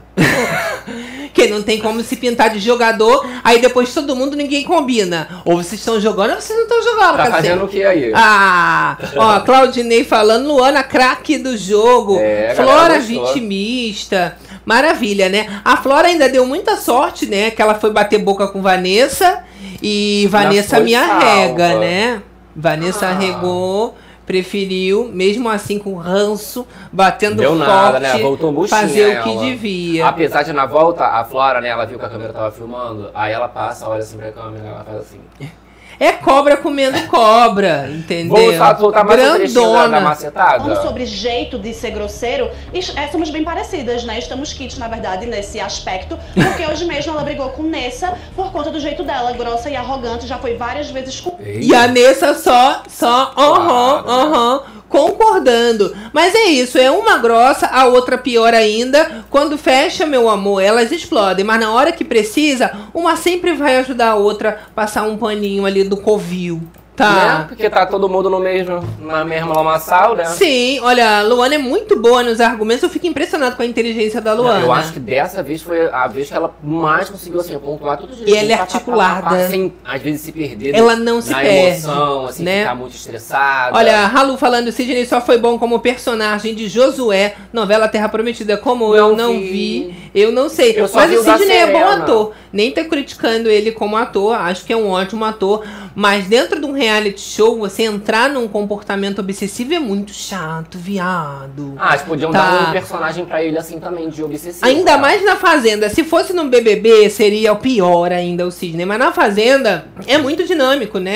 Que não tem como se pintar de jogador, aí depois todo mundo, ninguém combina. Ou vocês estão jogando ou vocês não estão jogando, Tá cacete. fazendo o que aí? Ah, ó, Claudinei falando, Luana, craque do jogo, É, a Flora galera gostou. vitimista, maravilha, né? A Flora ainda deu muita sorte, né? Que ela foi bater boca com Vanessa e Vanessa foi me salva. arrega, né? Vanessa Ah. arregou, preferiu, mesmo assim com ranço, batendo Deu forte, nada, né? Voltou murchinha fazer o que ela. devia. Apesar de na volta, a Flora, né, ela viu que a câmera tava filmando, aí ela passa, olha assim pra câmera, ela faz assim. É cobra comendo cobra, entendeu? Vou soltar, soltar mais um trechinho da, da Grandona. macetada? Falando sobre jeito de ser grosseiro, e, é, somos bem parecidas, né? Estamos kits, na verdade, nesse aspecto. Porque hoje mesmo ela brigou com Nessa por conta do jeito dela, grossa e arrogante. Já foi várias vezes com... E a Nessa só, só, aham, Claro. aham, concordando. Mas é isso, é uma grossa, a outra pior ainda. Quando fecha, meu amor, elas explodem. Mas na hora que precisa, uma sempre vai ajudar a outra a passar um paninho ali do covil. Né? Tá. Porque tá todo mundo no mesmo, na mesma lamaçal, né? Sim, olha, a Luana é muito boa nos argumentos. Eu fico impressionado com a inteligência da Luana. Eu acho que dessa vez foi a vez que ela mais conseguiu assim, pontuar tudo direitinho. E ela é pá, pá, pá, articulada. pá, pá, sem, às vezes, se perder Ela não se na perde, emoção, assim, né? ficar muito estressada. Olha, Ralu falando, Sidney só foi bom como personagem de Josué, novela Terra Prometida. Como eu Não não vi. vi, eu não sei. Eu só Mas vi o o da Sidney é bom Serena. ator. Nem tá criticando ele como ator, acho que é um ótimo ator. Mas dentro de um reality show, você entrar num comportamento obsessivo é muito chato, viado. Ah, eles podiam Tá. dar um personagem pra ele assim também, de obsessivo. Ainda cara. mais na Fazenda. Se fosse no B B B, seria o pior ainda o Sidney. Mas na Fazenda é muito dinâmico, né?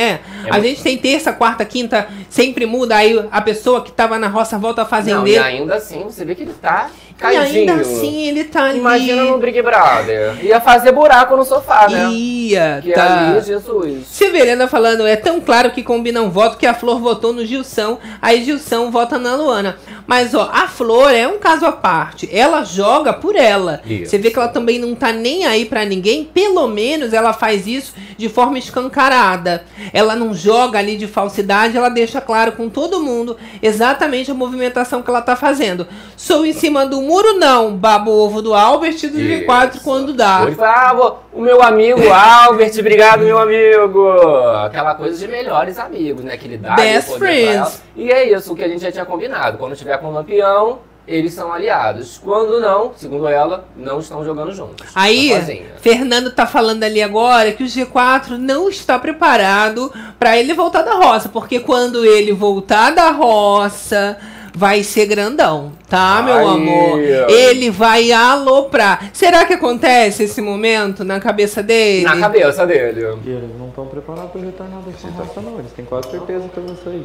É a muito... gente tem terça, quarta, quinta, sempre muda, aí a pessoa que tava na roça volta a Não, e fazendeiro. ainda assim, você vê que ele tá E caidinho. ainda assim ele tá ali. Imagina no Big Brother. Ia fazer buraco no sofá, né? Ia, Que tá. ali, Jesus. Severina falando, é tão claro que combina um voto que a Flor votou no Gilson, aí Gilson vota na Luana. Mas, ó, a Flor é um caso à parte. Ela joga por ela. Isso. Você vê que ela também não tá nem aí pra ninguém. Pelo menos ela faz isso de forma escancarada. Ela não joga ali de falsidade, ela deixa claro com todo mundo exatamente a movimentação que ela tá fazendo. Sou em cima do muro, não. Babo o ovo do Albert e do G quatro Isso. quando dá. Hoje fala, ah, vou- o meu amigo Albert, obrigado, meu amigo. Aquela coisa de melhores amigos, né? Que ele dá ali o Best poder pra friends. ela. E é isso que a gente já tinha combinado. Quando tiver com o Lampião, eles são aliados. Quando não, segundo ela, não estão jogando juntos. Aí, Tá sozinha. Fernando tá falando ali agora que o G quatro não está preparado pra ele voltar da roça, porque quando ele voltar da roça, vai ser grandão, tá, meu Aí, amor? ó. Ele vai aloprar. Será que acontece esse momento na cabeça dele? Na cabeça dele. E eles não estão preparados para retornar dessa raça, não. Eles têm quase certeza que eu vou sair.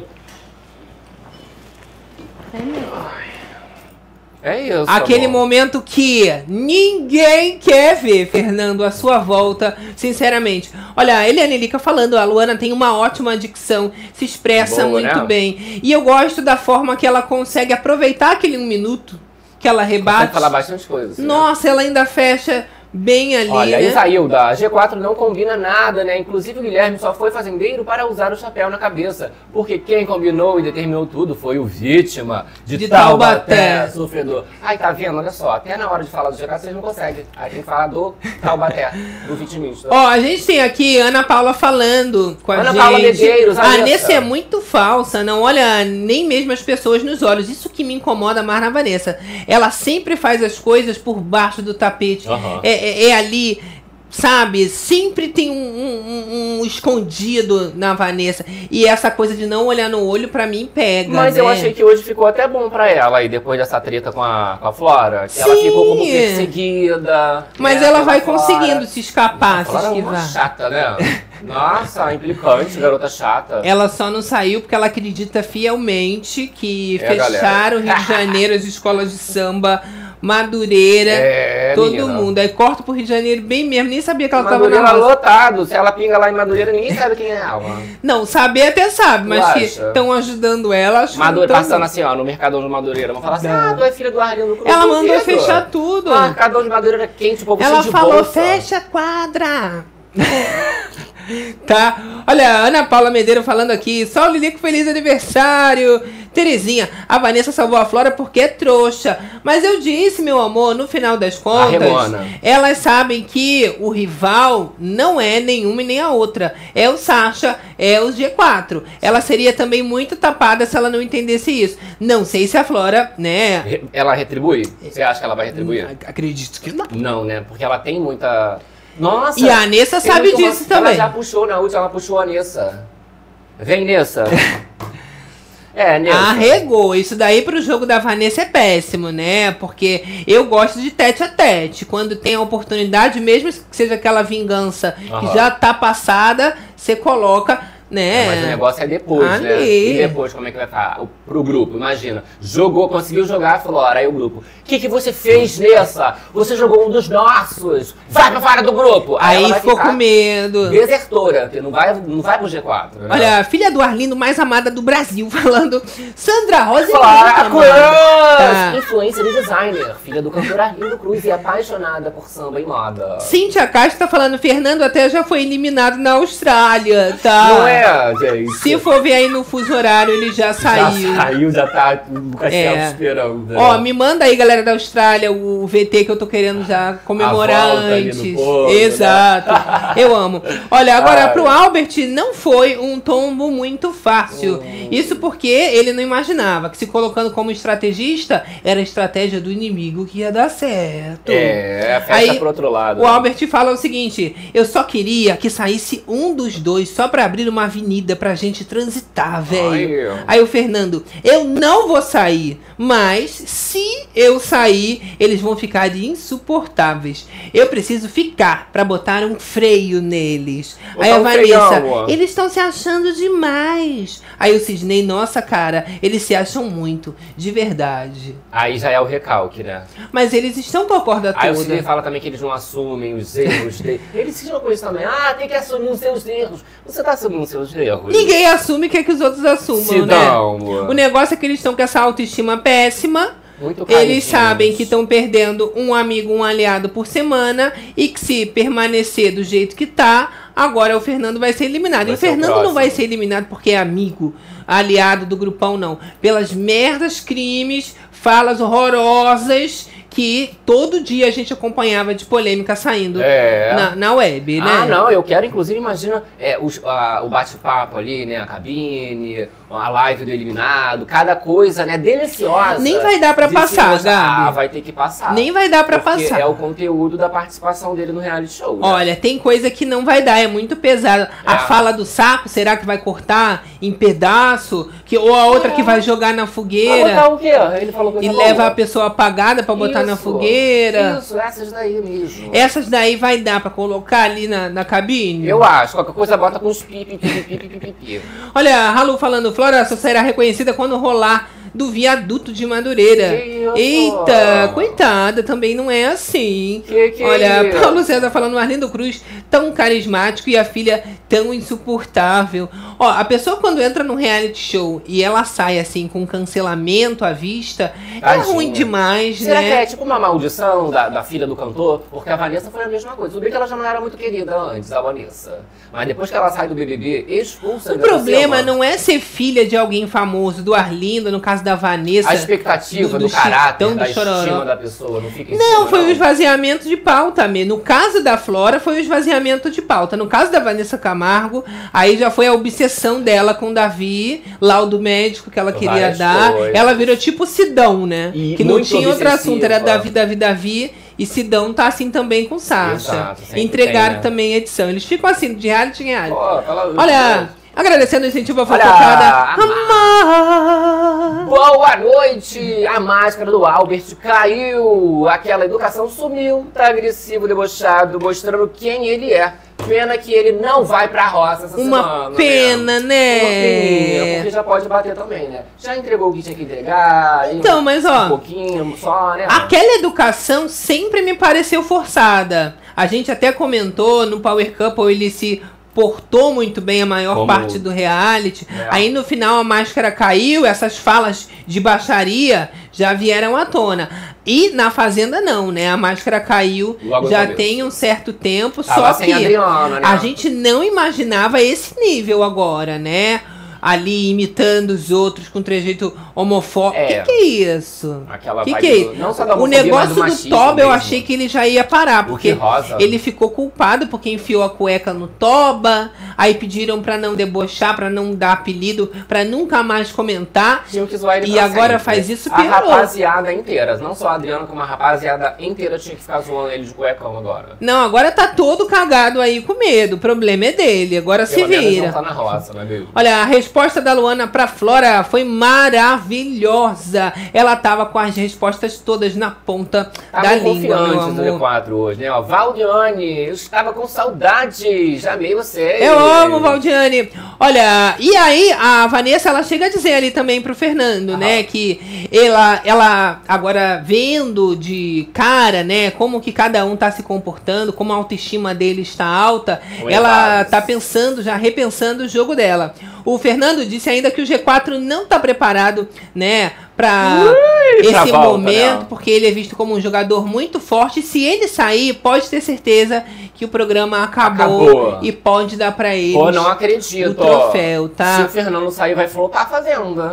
É isso. Aquele amor. momento que ninguém quer ver, Fernando, a sua volta, sinceramente. Olha, a Eliane Lica falando, a Luana tem uma ótima dicção, se expressa Boa, muito né? bem. E eu gosto da forma que ela consegue aproveitar aquele um minuto que ela Consegue rebate. falar bastante coisas. né? Nossa, ela ainda fecha bem ali, Olha, né? Isaílda, a G quatro não combina nada, né? Inclusive o Guilherme só foi fazendeiro para usar o chapéu na cabeça. Porque quem combinou e determinou tudo foi o vítima de, De Taubaté, Taubaté. sofredor. Ai, tá vendo? Olha só, até na hora de falar do G quatro vocês não conseguem. Aí tem que falar do Taubaté, do vitimista. Ó, a gente tem aqui Ana Paula falando com a Ana gente. Paula Medeiros, a Vanessa. Vanessa é muito falsa, não olha nem mesmo as pessoas nos olhos. Isso que me incomoda mais na Vanessa. Ela sempre faz as coisas por baixo do tapete. Aham. É, é- é ali, sabe? Sempre tem um, um- um- um escondido na Vanessa. E essa coisa de não olhar no olho, pra mim, pega. Mas né? eu achei que hoje ficou até bom pra ela aí, depois dessa treta com a, com a Flora. Que ela Sim. ficou como perseguida. Mas né, ela pela vai Flora. conseguindo se escapar, A se Flora é uma esquivar. chata, né? Nossa, implicante, garota chata. Ela só não saiu porque ela acredita fielmente que É, fecharam o Rio de Janeiro, as escolas de samba, Madureira, É, todo menina. mundo. Aí corta pro Rio de Janeiro bem mesmo, nem sabia que ela Madureira tava na roça. lotado. Se ela pinga lá em Madureira, ninguém sabe quem é ela. Não, saber até sabe, mas Tu que acha? estão ajudando ela. Acho que Madureira, não tão, passando não. assim, ó, no Mercadão de Madureira. Vão falar assim, ah, tu é filha do Arlindo Cruz. Ela mandou duvido. fechar tudo. Ah, Mercadão de Madureira quente, um pouco Ela cheio de falou, bolsa. fecha a quadra. Tá? Olha, a Ana Paula Medeiro falando aqui. Só o Lilico, feliz aniversário. Terezinha, a Vanessa salvou a Flora porque é trouxa. Mas eu disse, meu amor, no final das contas, Remona. elas sabem que o rival não é nenhuma e nem a outra. É o Sasha, é o G quatro. Ela seria também muito tapada se ela não entendesse isso. Não sei se a Flora, né? Re- Ela retribui? Você acha que ela vai retribuir? Acredito que não. Não, né? Porque ela tem muita... Nossa! E a Nessa tem sabe muito disso romance. Ela também. já puxou na última, ela puxou a Nessa. Vem, Nessa. É, Nessa. Arregou. Isso daí pro jogo da Vanessa é péssimo, né? Porque eu gosto de tete a tete. Quando tem a oportunidade, mesmo que seja aquela vingança Aham. que já tá passada, você coloca, né? É, mas o negócio é depois, né? Ali. E depois, como é que vai ficar? O- Pro grupo, imagina. Jogou, conseguiu jogar a Flora. Aí o grupo. O que, que você fez, Nessa? Você jogou um dos nossos. Vai pra fora do grupo. Aí ela vai ficou ficar com medo. desertora, que não vai, não vai pro G quatro. Né? Olha, a filha do Arlindo mais amada do Brasil, falando Sandra Rosa é Flora muito amada. Cruz! Tá. Influencer e designer. Filha do cantor Arlindo Cruz e apaixonada por samba e moda. Cíntia Castro tá falando, Fernando até já foi eliminado na Austrália, tá? Não é, gente? Se for ver aí no fuso horário, ele já saiu. Já saiu, já tá o castelo É. esperando. né? Ó, me manda aí, galera da Austrália, o V T que eu tô querendo já comemorar A volta ali no antes. povo, né? Exato. Eu amo. Olha, agora Ai. pro Albert não foi um tombo muito fácil. Hum. Isso porque ele não imaginava que se colocando como estrategista era a estratégia do inimigo que ia dar certo. É, fecha Aí, pro outro lado. O Albert fala o seguinte: eu só queria que saísse um dos dois só pra abrir uma uma avenida pra gente transitar, velho. Ai. Aí o Fernando, eu não vou sair, mas se eu sair, eles vão ficar insuportáveis. Eu preciso ficar pra botar um freio neles. Botar Aí a um Vanessa, freião. eles estão se achando demais. Aí o Sidney, nossa, cara, eles se acham muito, de verdade. Aí já é o recalque, né? Mas eles estão com a corda Aí o toda. Sidney fala também que eles não assumem os erros dele. Eles ficam com isso também. Ah, tem que assumir os seus erros. Você tá assumindo os seus erros. Ninguém assume que é que os outros assumam, Se né? não, O negócio é que eles estão com essa autoestima péssima. Muito Eles caidinhos. sabem que estão perdendo um amigo, um aliado por semana. E que se permanecer do jeito que tá, agora o Fernando vai ser eliminado. Vai e o ser o Fernando não próximo. vai ser eliminado porque é amigo, aliado do grupão, não. Pelas merdas, crimes, falas horrorosas que todo dia a gente acompanhava de polêmica saindo É. na, na web, né? Ah, não, eu quero, inclusive, imagina é, os- a- o bate-papo ali, né? A cabine, a live do eliminado, cada coisa, né? Deliciosa. Nem vai dar pra de se passar, mostrar. Gabi. Ah, vai ter que passar. Nem vai dar pra Porque passar. é o conteúdo da participação dele no reality show. né? Olha, tem coisa que não vai dar, é muito pesado. A É. fala do saco, será que vai cortar em pedaço? Que, ou a outra que vai jogar na Vai botar fogueira o quê? Ele falou coisa e boa. leva a pessoa apagada pra botar na Isso, fogueira? Isso, essas daí mesmo. Essas daí vai dar pra colocar ali na, na cabine? Eu acho, qualquer coisa bota com os pipi, pipi, pipi, pipi, pipi. Olha, Ralu falando, Flora só será reconhecida quando rolar do viaduto de Madureira. Que isso? Eita, coitada, também não é assim. Que que Olha, é isso? Paulo César falando, Arlindo Cruz, tão carismático e a filha tão insuportável. Ó, a pessoa quando entra num reality show e ela sai assim com cancelamento à vista, é Tadinha. ruim demais, Será né? que é tipo uma maldição da, da filha do cantor? Porque a Vanessa foi a mesma coisa. Tudo bem que ela já não era muito querida antes, a Vanessa. Mas depois que ela sai do B B B, expulsa. O problema não é ser filha de alguém famoso, do Arlindo, no caso da Vanessa. A expectativa do, do caráter, Chitão, da do Chororó. estima da pessoa, não fica em Não, cima, foi não. o esvaziamento de pauta mesmo. No caso da Flora, foi o esvaziamento de pauta. No caso da Vanessa Camargo, aí já foi a obsessão dela com o Davi, laudo médico que ela queria Várias dar. coisas. Ela virou tipo Sidão, né? E que não muito tinha outro assunto, era obsessiva. Davi, Davi, Davi. E Sidão tá assim também com Sasha. Exato, sempre Entregaram tem, né? também a edição. Eles ficam assim, de reality em reality. Pô, pelo amor de Olha, Deus. agradecendo o incentivo à Olha, fofocada. Amar. Boa noite! A máscara do Albert caiu, aquela educação sumiu, tá agressivo, debochado, mostrando quem ele é. Pena que ele não vai pra roça essa Uma semana. pena, né? Uma peninha, porque já pode bater também, né? Já entregou o que tinha que entregar. Então, mas ó, Um pouquinho só, né? aquela educação sempre me pareceu forçada. A gente até comentou no Power Couple, ele se portou muito bem a maior Como- parte do reality. É. Aí no final a máscara caiu, essas falas de baixaria já vieram à tona. E na Fazenda não, né? A máscara caiu Logo no já começo. tem um certo tempo, Tava só sem que a Adriana, né? a gente não imaginava esse nível agora, né? Ali imitando os outros com trejeito homofóbico. É. Que que é isso? Aquela Que vibe que é do- isso? não só da O homofobia, mas negócio do do machismo Toba eu mesmo. achei que ele já ia parar, porque rosa. ele ficou culpado porque enfiou a cueca no Toba, aí pediram pra não debochar, pra não dar apelido, pra nunca mais comentar. Tinha que zoar ele E pra agora sempre. faz isso A piorou. rapaziada inteira, não só a Adriana, como a rapaziada inteira tinha que ficar zoando ele de cuecão agora. Não, agora tá todo cagado aí com medo. O problema é dele, agora se Pelo menos vira. não tá na roça, não é mesmo? Olha, a resposta da Luana pra Flora foi maravilhosa. Ela tava com as respostas todas na ponta da Tava língua, meu confiante do amor. D quatro hoje, né? Ó, Valdiane, eu estava com saudade, já amei você. Eu amo, Valdiane. Olha, e aí a Vanessa, ela chega a dizer ali também pro Fernando, né, que ela, ela agora vendo de cara, né, como que cada um tá se comportando, como a autoestima dele está alta, Ou ela elevados. tá pensando, já repensando o jogo dela. O Fernando disse ainda que o G quatro não tá preparado, né, pra Ui, esse pra volta, momento, né? porque ele é visto como um jogador muito forte. Se ele sair, pode ter certeza que o programa acabou, Acabou. e pode dar pra ele Pô, não acredito. o troféu, tá? Se o Fernando sair, vai flopar a Fazenda.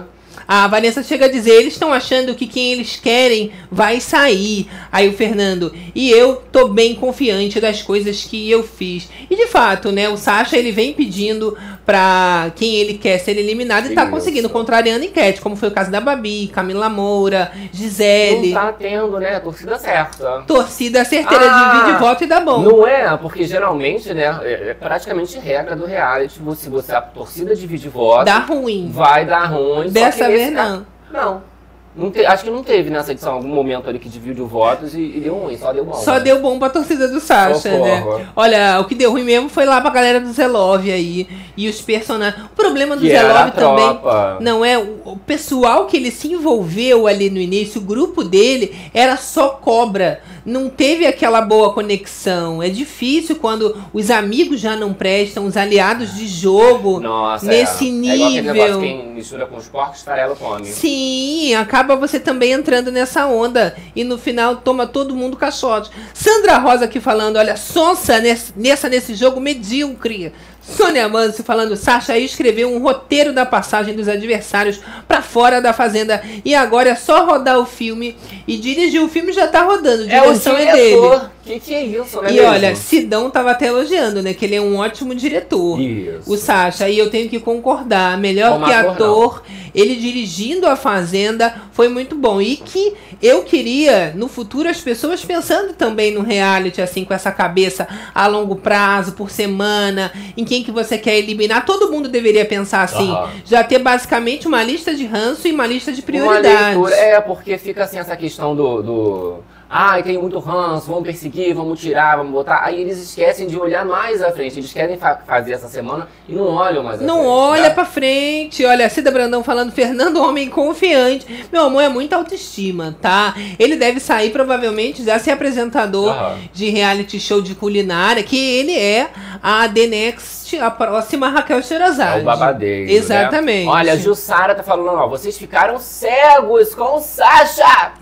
A Vanessa chega a dizer, eles estão achando que quem eles querem vai sair. Aí o Fernando, e eu tô bem confiante das coisas que eu fiz. E de fato, né, o Sasha, ele vem pedindo pra quem ele quer ser eliminado e tá conseguindo, contrariando enquete, como foi o caso da Babi, Camila Moura, Gisele. Não tá tendo, né, a torcida certa. Torcida certeira, Ah, divide voto e dá bom. Não é, porque geralmente, né, é é praticamente regra do reality, se você, a torcida divide voto, Dá ruim. vai dar ruim. só Dessa que vez nesse não. ca- Não. Não te- acho que não teve nessa edição algum momento ali que dividiu votos e, e deu ruim, só deu bom. Só né? deu bom pra torcida do Sasha, Socorro. né? Olha, o que deu ruim mesmo foi lá pra galera do Zelov aí. E os personagens. O problema do Que era Zelov a também tropa. não é. O, o pessoal que ele se envolveu ali no início, o grupo dele era só cobra. Não teve aquela boa conexão. É difícil quando os amigos já não prestam, os aliados de jogo Nossa, nesse é. É igual aquele negócio, nível. quem mistura com os porcos, farelo come. Sim, acaba você também entrando nessa onda e no final toma todo mundo caixote. Sandra Rosa aqui falando, olha, sonsa nesse, nessa nesse jogo medíocre. Sônia Manso falando, Sasha aí escreveu um roteiro da passagem dos adversários pra fora da fazenda e agora é só rodar o filme e dirigir o filme já tá rodando, É o direção é dele. diretor. Que que é isso, né? E mesmo? olha, Sidão tava até elogiando, né? Que ele é um ótimo diretor. Isso. O Sasha, e eu tenho que concordar. Melhor Como que ator, ator, ele dirigindo a Fazenda foi muito bom. E que eu queria, no futuro, as pessoas pensando também no reality, assim, com essa cabeça a longo prazo, por semana, em quem que você quer eliminar. Todo mundo deveria pensar assim. Aham. Já ter basicamente uma lista de ranço e uma lista de Uma prioridades. leitura, é, porque fica assim essa questão do... do... Ai, tem muito ranço, vamos perseguir, vamos tirar, vamos botar. Aí eles esquecem de olhar mais à frente. Eles querem fa fazer essa semana e não olham mais à Não frente. olha né? pra frente. Olha, Cida Brandão falando, Fernando, homem confiante. Meu amor, é muita autoestima, tá? Ele deve sair, provavelmente, já ser apresentador Aham. de reality show de culinária, que ele é a The Next, a próxima Raquel Sherazade. É o babadeiro. Exatamente. Né? Olha, a Jussara tá falando, ó, vocês ficaram cegos com o Sasha!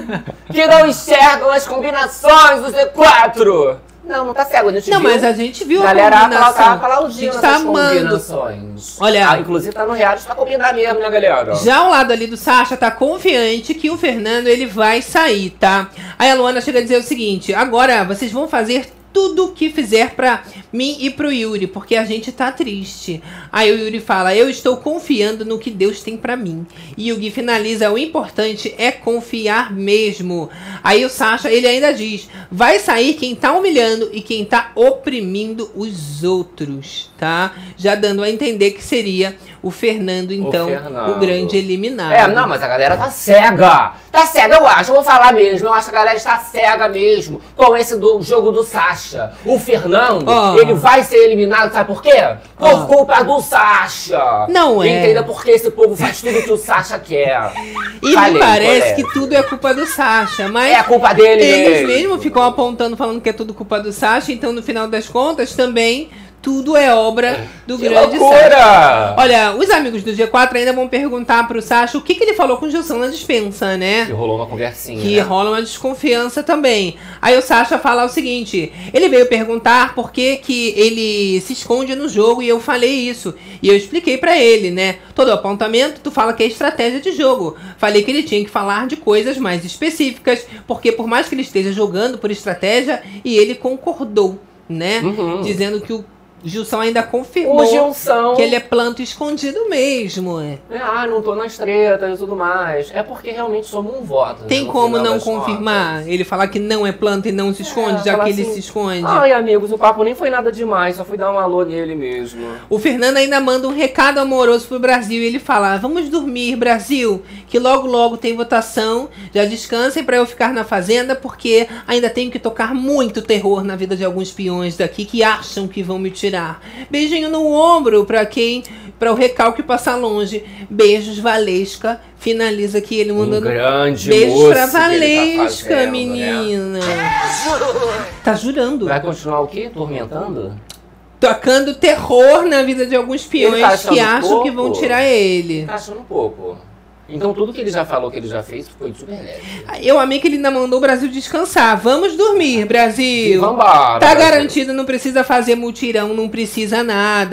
Que não enxergam as combinações do Z quatro! Não, não tá cego, a gente Não, viu. mas a gente viu a Galera combinação. tava A aplaudindo gente tá essas amando. combinações. Olha- Ah, inclusive tá no reality pra combinar mesmo, né, galera? Já ao lado ali do Sasha tá confiante que o Fernando ele vai sair, tá? Aí a Luana chega a dizer o seguinte, agora vocês vão fazer tudo o que fizer pra mim e pro Yuri, porque a gente tá triste. Aí o Yuri fala, eu estou confiando no que Deus tem pra mim. E o Gui finaliza, o importante é confiar mesmo. Aí o Sasha, ele ainda diz, vai sair quem tá humilhando e quem tá oprimindo os outros, tá? Já dando a entender que seria o Fernando, então, o, Fernando. grande eliminado. É, não, mas a galera tá cega. Tá cega, eu acho. Eu vou falar mesmo. Eu acho que a galera está cega mesmo com esse do jogo do Sasha. O Fernando, Oh. ele vai ser eliminado, sabe por quê? Por Oh. culpa do Sasha. Não é. Entenda porque esse povo faz tudo que o Sasha quer. E Falei, me parece colega. que tudo é culpa do Sasha, mas É a culpa dele eles mesmo. mesmo ficam apontando, falando que é tudo culpa do Sasha, então no final das contas também tudo é obra do Que grande loucura! Sasha. Olha, os amigos do G quatro ainda vão perguntar pro Sasha o que, que ele falou com o Gilson na dispensa, né? Que rolou uma conversinha, Que né? rola uma desconfiança também. Aí o Sasha fala o seguinte, ele veio perguntar por que que ele se esconde no jogo e eu falei isso. E eu expliquei pra ele, né? Todo apontamento tu fala que é estratégia de jogo. Falei que ele tinha que falar de coisas mais específicas, porque por mais que ele esteja jogando por estratégia, e ele concordou, né? Uhum. Dizendo que o Gilson ainda confirmou O Gilson... que ele é planto escondido mesmo, é. É, ah, não tô nas tretas e tudo mais. É porque realmente somos um voto. né, Tem no como final não das confirmar? contas. Ele falar que não é planta e não se esconde, É, já falar que ele assim, se esconde. Ai, amigos, o papo nem foi nada demais, só fui dar um alô nele mesmo. O Fernando ainda manda um recado amoroso pro Brasil e ele fala, vamos dormir, Brasil, que logo logo tem votação, já descansem pra eu ficar na fazenda, porque ainda tenho que tocar muito terror na vida de alguns peões daqui que acham que vão me tirar. Beijinho no ombro pra quem, pra o recalque passar longe. Beijos, Valesca. Finaliza aqui ele mandando Um grande beijos moço pra que ele tá Valesca, fazendo, menina. Tá jurando. Vai continuar o quê? Tormentando? Tocando terror na vida de alguns peões Ele tá achando que acham pouco? que vão tirar ele. Tá achando pouco. Então tudo que ele já falou que ele já fez foi super leve. Eu amei que ele ainda mandou o Brasil descansar. Vamos dormir, Brasil. Vambora, Tá Brasil. garantido, não precisa fazer mutirão, não precisa nada.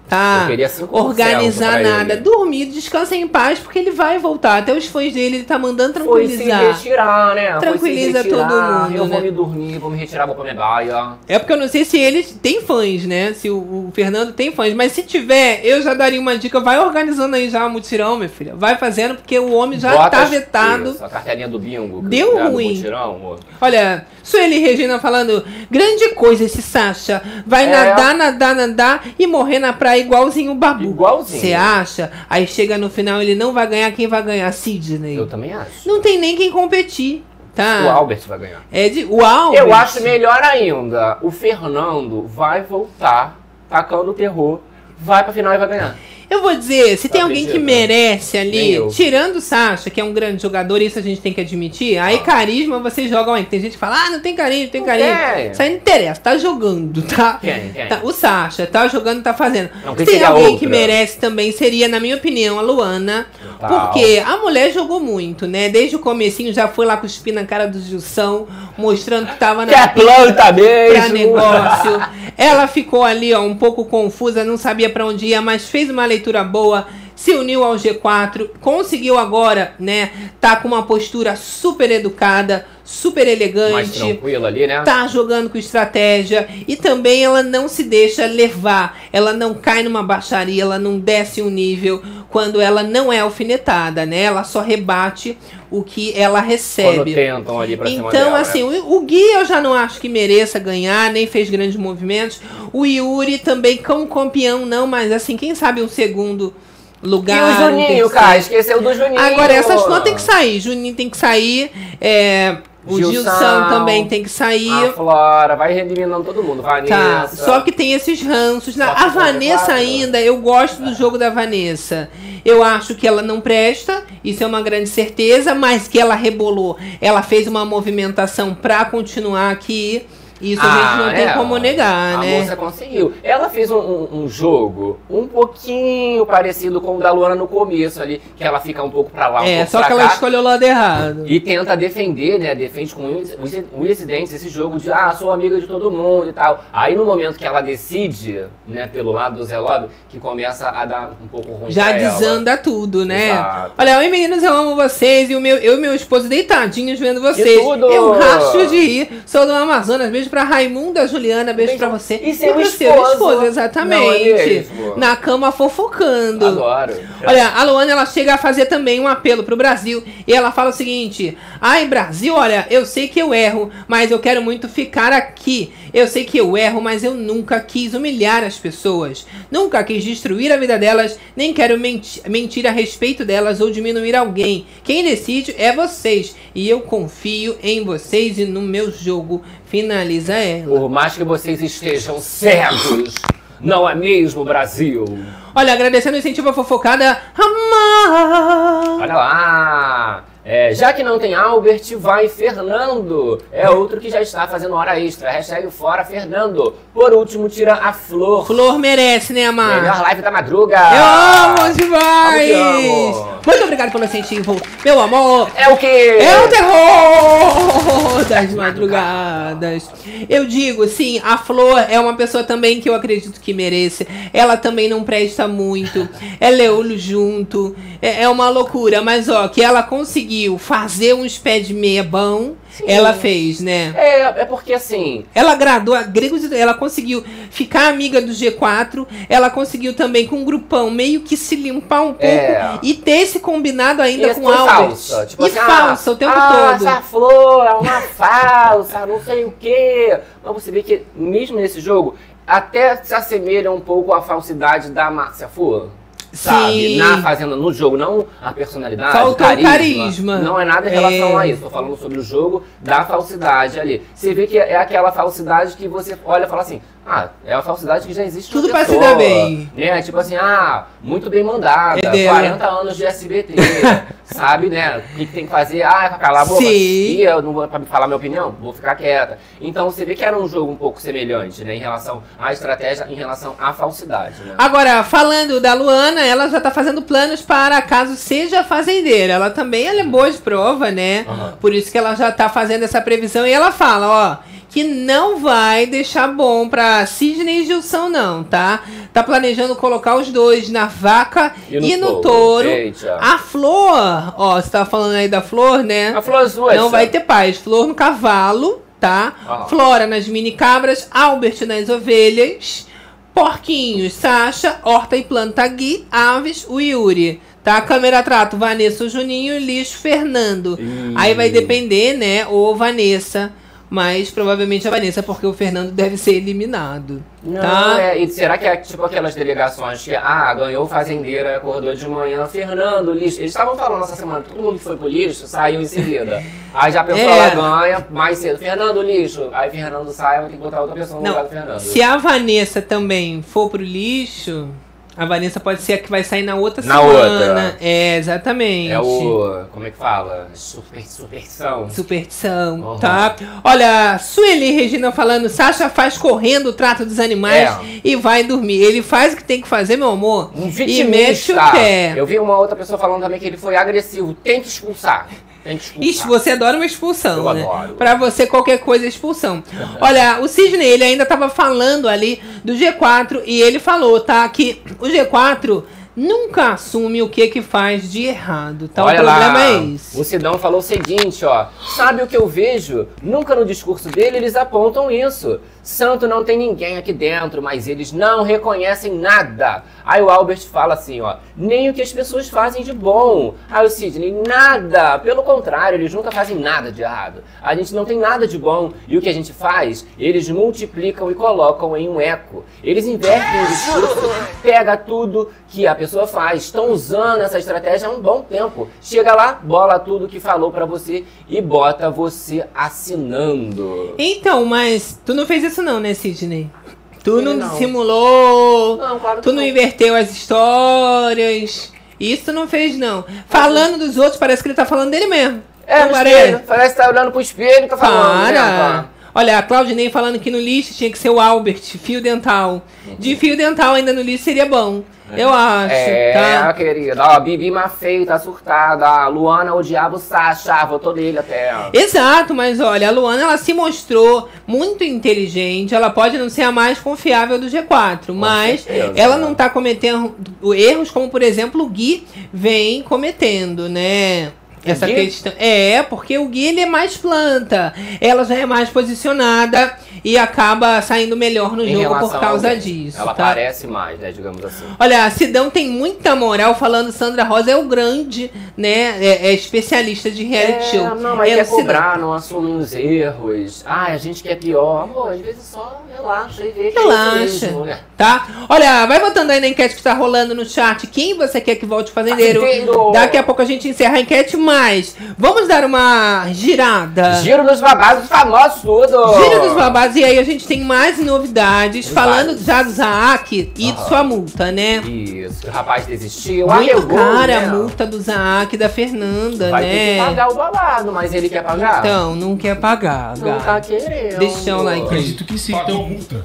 tá Eu queria cinco por cento organizar pra nada. ele. Dormir, descansa em paz, porque ele vai voltar. Até os fãs dele, ele tá mandando Foi se tranquilizar. retirar, né? Tranquiliza Foi se retirar, todo mundo, Eu né? vou me dormir, vou me retirar, vou pra minha baia. É porque eu não sei se ele tem fãs, né? Se o, o Fernando tem fãs. Mas se tiver, eu já daria uma dica. Vai organizando aí já o mutirão, minha filha. Vai fazendo, porque o homem já Bota tá as- vetado. Isso, a cartelinha do bingo. Deu né, do ruim. mutirão, amor. Olha, Sueli Regina falando, grande coisa esse Sasha. Vai É. nadar, nadar, nadar e morrer na praia igualzinho o Babu. Igualzinho. Você acha? Aí chega no final, ele não vai ganhar. Quem vai ganhar? Sidney. Eu também acho. Não tem nem quem competir, tá? O Albert vai ganhar. É de, o Albert. Eu acho melhor ainda. O Fernando vai voltar tacando o terror, vai pra final e vai ganhar. Eu vou dizer, se tem alguém que Acredita? merece Nem ali, eu. tirando o Sasha, que é um grande jogador, isso a gente tem que admitir, aí carisma vocês jogam aí. Tem gente que fala, ah, não tem carisma, não tem Não carisma. tem. Isso aí não interessa, tá jogando, tá? Quem? Quem? Tá, o Sasha tá jogando, tá fazendo. Não, Se quem tem seria alguém outra? que merece também, seria, na minha opinião, a Luana. Total. Porque a mulher jogou muito, né? Desde o comecinho já foi lá cuspir na cara do Gilson, mostrando que tava na Que é planta pra mesmo. negócio. Ela ficou ali, ó, um pouco confusa, não sabia pra onde ia, mas fez uma leitura boa, se uniu ao G quatro, conseguiu agora, né, tá com uma postura super educada, super Mais elegante, tranquilo ali, né? tá jogando com estratégia e também ela não se deixa levar, ela não cai numa baixaria, ela não desce um nível quando ela não é alfinetada, né? Ela só rebate o que ela Quando recebe. tentam ali pra cima Então, dela, assim, né? o, o Gui eu já não acho que mereça ganhar, nem fez grandes movimentos. O Yuri também, como campeão, não, mas assim, quem sabe um segundo lugar. E o um Juninho, terceiro. cara, esqueceu do Juninho. Agora, essas duas tem que sair. Juninho tem que sair. É, o Gilson, Gilson também tem que sair. A Flora, vai eliminando todo mundo. Vanessa. Tá, só que tem esses ranços. Na, Só que a tem Vanessa quatro. ainda, eu gosto do jogo da Vanessa. Eu acho que ela não presta, isso é uma grande certeza, mas que ela rebolou. Ela fez uma movimentação pra continuar aqui. Isso a gente não tem é, como negar, a né? moça conseguiu. Ela fez um, um, um jogo um pouquinho parecido com o da Luana no começo ali, que ela fica um pouco pra lá, um É, pouco só pra que ela cá, escolheu o lado errado. e tenta defender, né? Defende com unhas unhas e dentes esse jogo de, ah, sou amiga de todo mundo e tal. Aí no momento que ela decide, né, pelo lado do Zé Lobby, que começa a dar um pouco ruim Já pra ela. desanda tudo, né? Exato. Olha, oi meninos, eu amo vocês. E o meu, eu e meu esposo deitadinhos vendo vocês. tudo! Eu racho de rir. Sou do Amazonas. Beijo pra Raimunda, Juliana, beijo, Beijo. pra você. E seu pro esposo. esposo, exatamente. Não é mesmo? Na cama fofocando. Adoro. Olha, a Luana, ela chega a fazer também um apelo pro Brasil. E ela fala o seguinte: ai, Brasil, olha, eu sei que eu erro, mas eu quero muito ficar aqui. Eu sei que eu erro, mas eu nunca quis humilhar as pessoas. Nunca quis destruir a vida delas, nem quero menti mentir a respeito delas ou diminuir alguém. Quem decide é vocês. E eu confio em vocês e no meu jogo. Finaliza ela. Por mais que vocês estejam cegos, não é mesmo, Brasil? Olha, agradecendo o incentivo à fofocada. Amar. Olha lá! É, já que não tem Albert, vai Fernando. É outro que já está fazendo hora extra. Hashtag fora Fernando. Por último, tira a Flor. Flor merece, né, Amar? Melhor live da madruga. Eu amo demais! Amo que amo. Muito obrigado pelo incentivo, meu amor! É o quê? É o terror das madrugadas. Eu digo, sim, a Flor é uma pessoa também que eu acredito que merece. Ela também não presta muito. Ela é olho junto. É, é uma loucura, mas ó, que ela conseguiu fazer uns pés de meia bom, sim, ela fez, né? É, é porque assim... Ela agradou a gregos, ela conseguiu ficar amiga do G quatro, ela conseguiu também com um grupão meio que se limpar um pouco É. e ter esse combinado ainda Esse com foi Albert. falsa. Tipo e assim, falsa ah, o tempo ah, todo. essa Flor é uma falsa, não sei o quê. Mas você vê que mesmo nesse jogo, até se assemelha um pouco à falsidade da Márcia Fu. Sabe? Sim. Na fazenda, no jogo, não a personalidade, Faltou carisma, carisma. Não é nada em relação É. a isso. Tô falando sobre o jogo da falsidade ali. Você vê que é aquela falsidade que você olha e fala assim, ah, é uma falsidade que já existe Tudo na pra se pessoa, dar bem. né? Tipo assim, ah, muito bem mandada, É dela. quarenta anos de S B T, sabe, né? O que, que tem que fazer? Ah, calar a boca. Sim. E eu não vou pra me falar minha opinião, vou ficar quieta. Então você vê que era um jogo um pouco semelhante, né? Em relação à estratégia, em relação à falsidade, né? Agora, falando da Luana, ela já tá fazendo planos para caso seja fazendeira. Ela também ela é boa de prova, né? Aham. Por isso que ela já tá fazendo essa previsão e ela fala, ó, que não vai deixar bom pra Sidney e Gilson não, tá? Tá planejando colocar os dois na vaca e no, e no touro. touro. Eita. A Flor, ó, você tava falando aí da Flor, né? A Flor azul, não vai ter paz. Flor no cavalo, tá? Ah. Flora nas mini cabras, Albert nas ovelhas, porquinhos, Sasha, horta e planta Gui, aves, o Yuri. Tá? Câmera trato, Vanessa, o Juninho, lixo, Fernando. Ih. Aí vai depender, né? Ou Vanessa. Mas provavelmente a Vanessa, porque o Fernando deve ser eliminado. Não, tá? é, e será que é tipo aquelas delegações que, ah, ganhou fazendeira, acordou de manhã, Fernando, lixo. Eles estavam falando essa semana, todo mundo que foi pro lixo, saiu em seguida. Aí já a pessoa é. lá ganha mais cedo, Fernando, lixo. Aí Fernando sai, vai ter que botar outra pessoa no Não, lugar do Fernando. Se a Vanessa também for pro lixo, a Vanessa pode ser a que vai sair na outra na semana. Outra. É, exatamente. É o... como é que fala? Super, superstição. Superstição, uhum. tá? Olha, Sueli Regina falando, Sasha faz correndo o trato dos animais é. e vai dormir. Ele faz o que tem que fazer, meu amor. Um e mexe o pé. Eu vi uma outra pessoa falando também que ele foi agressivo. Tem que expulsar. Ixi, você adora uma expulsão, eu né? Adoro. Pra você, qualquer coisa é expulsão. Olha, o Sidney, ele ainda tava falando ali do G quatro e ele falou, tá? Que o G quatro nunca assume o que que faz de errado, tá? Olha o problema lá, é esse. O Sidão falou o seguinte, ó. Sabe o que eu vejo? Nunca no discurso dele eles apontam isso. Santo não tem ninguém aqui dentro, mas eles não reconhecem nada. Aí o Albert fala assim, ó. Nem o que as pessoas fazem de bom. Aí o Sidney, nada. Pelo contrário, eles nunca fazem nada de errado. A gente não tem nada de bom. E o que a gente faz? Eles multiplicam e colocam em um eco. Eles invertem o discurso, pega tudo que a pessoa faz. Estão usando essa estratégia há um bom tempo. Chega lá, bola tudo que falou pra você e bota você assinando. Então, mas tu não fez isso não, né, Sidney? Tu não, não dissimulou, não, claro que tu não, não inverteu as histórias. Isso tu não fez, não. Falando dos outros, parece que ele tá falando dele mesmo. É, no espelho. Parece que tá olhando pro espelho e tá falando. Para! Né, Olha, a Claudinei falando que no lixo tinha que ser o Albert, fio dental. De fio dental ainda no lixo seria bom. Eu acho, é, tá? querida. Ó, Bibi Mafei tá surtada. A Luana odiava o Sasha, votou nele até. Exato, mas olha, a Luana, ela se mostrou muito inteligente. Ela pode não ser a mais confiável do G quatro, com mas certeza, ela não tá cometendo erros como, por exemplo, o Gui vem cometendo, né? Essa Gui? questão. É, porque o Gui ele é mais planta. Ela já é mais posicionada e acaba saindo melhor no em jogo por causa ao... disso. Ela tá? parece mais, né? Digamos assim. Olha, a Sidão tem muita moral falando. Sandra Rosa é o grande, né? É, é especialista de reality é, show. Não, mas é quer cobrar, não assume os erros. Ah, a gente quer pior. Amor, às vezes só relaxa e vê que relaxa, é isso mesmo, né? Tá? Olha, vai botando aí na enquete que tá rolando no chat. Quem você quer que volte fazendeiro? fazendeiro. Daqui a pouco a gente encerra a enquete, mas vamos dar uma girada. Giro dos babados famosos, tudo. Giro dos babados. E aí a gente tem mais novidades. Tem falando vários. Já do Zaak e de sua multa, né? Isso. O rapaz desistiu. Muito arregou, cara né? a multa do Zaak e da Fernanda, vai né? Vai ter que pagar o babado, mas ele quer pagar? Então, não quer pagar. Não tá querendo. Deixa o like. Acredito que sim. Pagou Então, multa.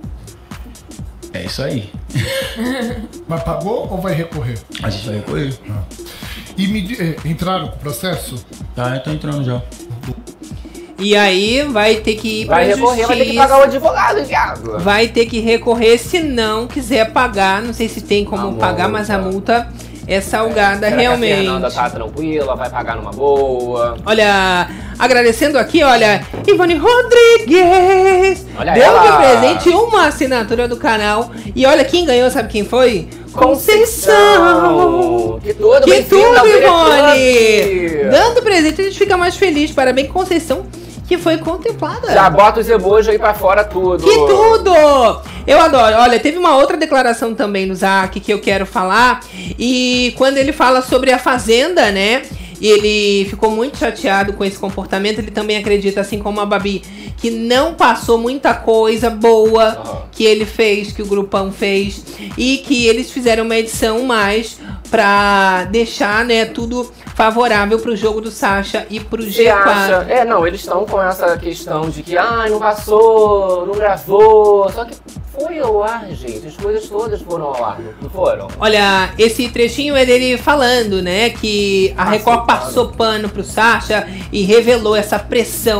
é isso aí. Mas pagou ou vai recorrer? A gente vai recorrer. Ah. E me, eh, entraram com o processo? Tá, eu tô entrando já. E aí vai ter que ir pra vai recorrer, justiça. vai ter que pagar o advogado, viado. Vai ter que recorrer se não quiser pagar. Não sei se tem como Amor, pagar, mas a multa é salgada, é, realmente. Que a Fernanda tá tranquila, vai pagar numa boa. Olha, agradecendo aqui, olha, Ivone Rodrigues. Olha deu ela. de presente uma assinatura do canal. E olha quem ganhou, sabe quem foi? Conceição! Conceição. Que tudo, que tudo, Ivone! Club. Dando presente, a gente fica mais feliz. Parabéns, Conceição, que foi contemplada. Já bota os emojis aí pra fora tudo. Que tudo! Eu adoro. Olha, teve uma outra declaração também no Zaak que eu quero falar. E quando ele fala sobre a Fazenda, né? E ele ficou muito chateado com esse comportamento. Ele também acredita, assim como a Babi, que não passou muita coisa boa uhum. que ele fez, que o grupão fez. E que eles fizeram uma edição mais pra deixar, né, tudo favorável pro jogo do Sasha e pro G quatro. Acha? É, não, eles estão com essa questão de que, ah, não passou, não gravou. Só que foi ao ar, gente. As coisas todas foram ao ar, não foram? Olha, esse trechinho é dele falando, né, que a Record passou pano pro Sasha e revelou essa pressão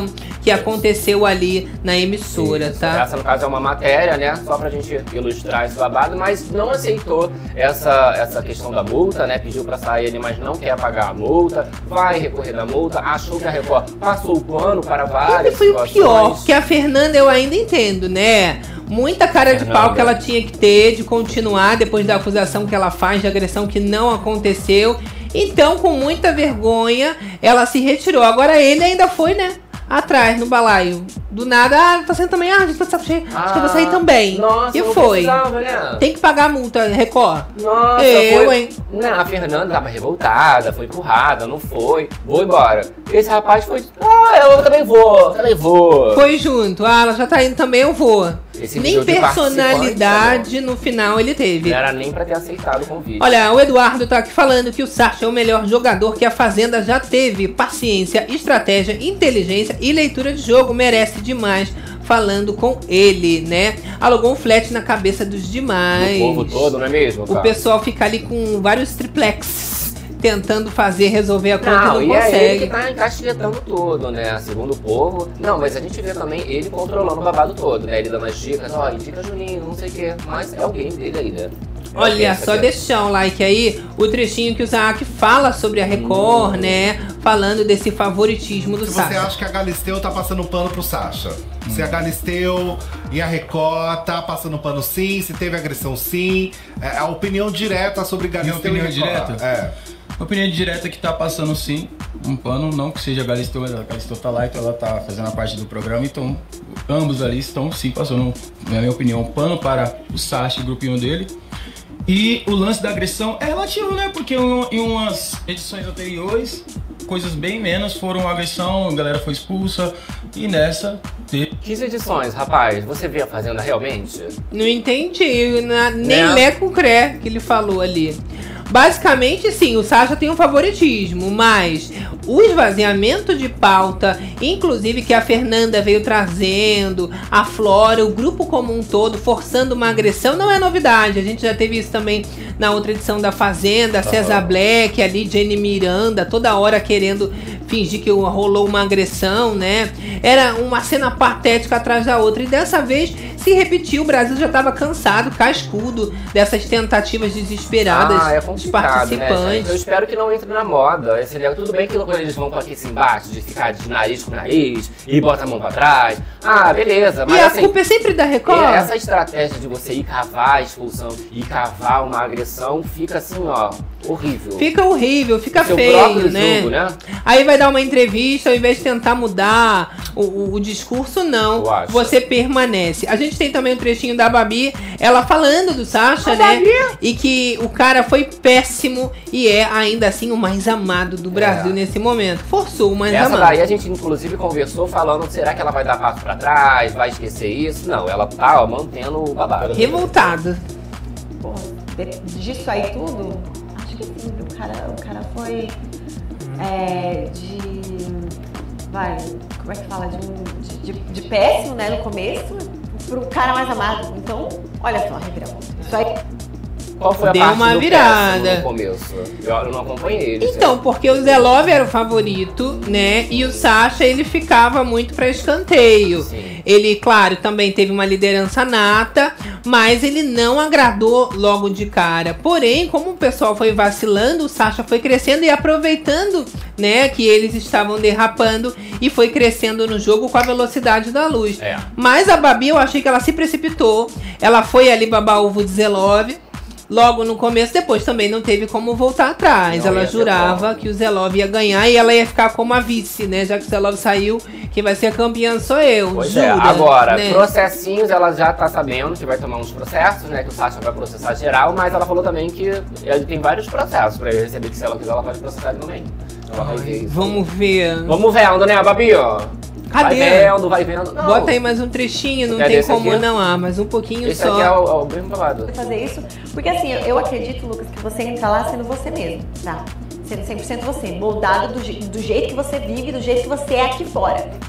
que aconteceu ali na emissora, Isso. tá? Essa, no caso, é uma matéria, né? Só pra gente ilustrar esse babado, mas não aceitou essa, essa questão da multa, né? Pediu pra sair ele, mas não quer pagar a multa, vai recorrer da multa, achou que a Record passou o pano para várias Ele foi situações. o pior, que a Fernanda eu ainda entendo, né? Muita cara de pau que ela tinha que ter de continuar depois da acusação que ela faz de agressão que não aconteceu. Então, com muita vergonha, ela se retirou. Agora ele ainda foi, né? Atrás, no balaio. Do nada, ah, tá saindo também. Ah, a gente tá de saco cheio. Acho que eu vou sair também. Nossa, e não foi. precisava, né? Tem que pagar a multa, Record. Nossa, eu, foi... hein? Não, a Fernanda tava revoltada, foi empurrada, não foi. Vou embora. Esse rapaz foi... Ah, eu também vou, também vou. Foi junto. Ah, ela já tá indo também, eu vou. Esse Nem nível de personalidade no final ele teve. Não era nem pra ter aceitado o convite. Olha, o Eduardo tá aqui falando que o Sacha é o melhor jogador que a Fazenda já teve. Paciência, estratégia, inteligência e leitura de jogo. Merece demais. Falando com ele, né? Alugou um flat na cabeça dos demais. O povo todo, não é mesmo? O Cara? pessoal fica ali com vários triplex tentando fazer, resolver a conta Não, e não e consegue. é ele que tá encasquetando tudo, né? Segundo o povo. Não, mas a gente vê também ele controlando o babado todo, né? Ele dando as dicas, ó, indica Juninho, não sei o quê. Mas é o game dele aí, né? É Olha, só deixar um like aí, o trechinho que o Zaak fala sobre a Record, hum. né? Falando desse favoritismo do Se Sacha. você acha que a Galisteu tá passando pano pro Sacha. Hum. Se a Galisteu e a Record tá passando pano sim, se teve agressão sim. É a opinião direta sobre Galisteu Minha e opinião Record. direta? É. Opinião direta que tá passando sim um pano, não que seja a Galisteu, mas a Galisteu tá lá, então ela tá fazendo a parte do programa, então ambos ali estão sim passando, na minha opinião, um pano para o Sacha e o grupinho dele. E o lance da agressão é relativo, né? Porque em umas edições anteriores, coisas bem menos foram agressão, a galera foi expulsa, e nessa... quinze edições, rapaz, você vê a Fazenda realmente? Não entendi, na, nem Né? lé com cré que ele falou ali. Basicamente, sim, o Sacha tem um favoritismo, mas o esvaziamento de pauta, inclusive que a Fernanda veio trazendo, a Flora, o grupo como um todo, forçando uma agressão, não é novidade. A gente já teve isso também na outra edição da Fazenda, Uhum. César Black, ali, Jenny Miranda, toda hora querendo fingir que rolou uma agressão, né? Era uma cena patética atrás da outra. E dessa vez se repetiu, o Brasil já estava cansado, cascudo, dessas tentativas desesperadas Ah, é dos complicado, participantes. né, gente? Eu espero que não entre na moda. Esse negócio, tudo bem que quando eles vão com aqui esse embate de ficar de nariz com nariz e bota a mão pra trás. Ah, beleza. Mas E a assim, culpa é sempre da Record? é, essa estratégia de você ir cavar a expulsão e cavar uma agressão fica assim, ó, horrível. Fica horrível, fica Seu feio, próprio né? jogo, né? Aí vai dar uma entrevista, ao invés de tentar mudar o, o, o discurso, não. Eu acho. Você permanece. A gente tem também um trechinho da Babi, ela falando do Sacha, A né? Babi? E que o cara foi péssimo e é ainda assim o mais amado do Brasil É. nesse momento. Forçou o mais Essa amado. daí a gente inclusive conversou falando, será que ela vai dar passo pra trás, vai esquecer isso? Não, ela tá, ó, mantendo o babado. Revoltado. Pô, de- disso aí tudo, acho que sim, o cara, o cara foi é, de. Vai, como é que fala? De, um, de, de, de péssimo, né, no começo, pro cara mais amado. Então, olha só, reviravolta. Isso aí. Qual foi a Deu parte uma do virada. péssimo no começo? Eu, eu não acompanhei ele. Então, porque o Zé Love era o favorito, né? E o Sacha, ele ficava muito pra escanteio. Sim. Ele, claro, também teve uma liderança nata, mas ele não agradou logo de cara. Porém, como o pessoal foi vacilando, o Sacha foi crescendo e aproveitando, né, que eles estavam derrapando e foi crescendo no jogo com a velocidade da luz. É. Mas a Babi, eu achei que ela se precipitou. Ela foi ali babar ovo de Zé Love. Logo no começo, depois também não teve como voltar atrás. Não Ela ia ter jurava como. que o Zé Love ia ganhar e ela ia ficar como a vice, né? Já que o Zé Love saiu, quem vai ser a campeã sou eu. Pois jura, é, agora, né? processinhos, ela já tá sabendo que vai tomar uns processos, né? Que o Sacha vai processar geral, mas ela falou também que ele tem vários processos pra ele receber, que se ela quiser, ela pode processar também. Ela vai ver isso. Vamos ver. Vamos vendo, né, Babi, ó? Cadê? Vai vendo, vai vendo. Não. Bota aí mais um trechinho, não Quer tem desse como aqui? não. Ah, mas um pouquinho Esse só. aqui é o, é o mesmo babado. Fazer isso, porque assim, eu acredito, Lucas, que você entra lá sendo você mesmo, tá? Sendo cem por cento você, moldado do, je- do jeito que você vive, do jeito que você é aqui fora.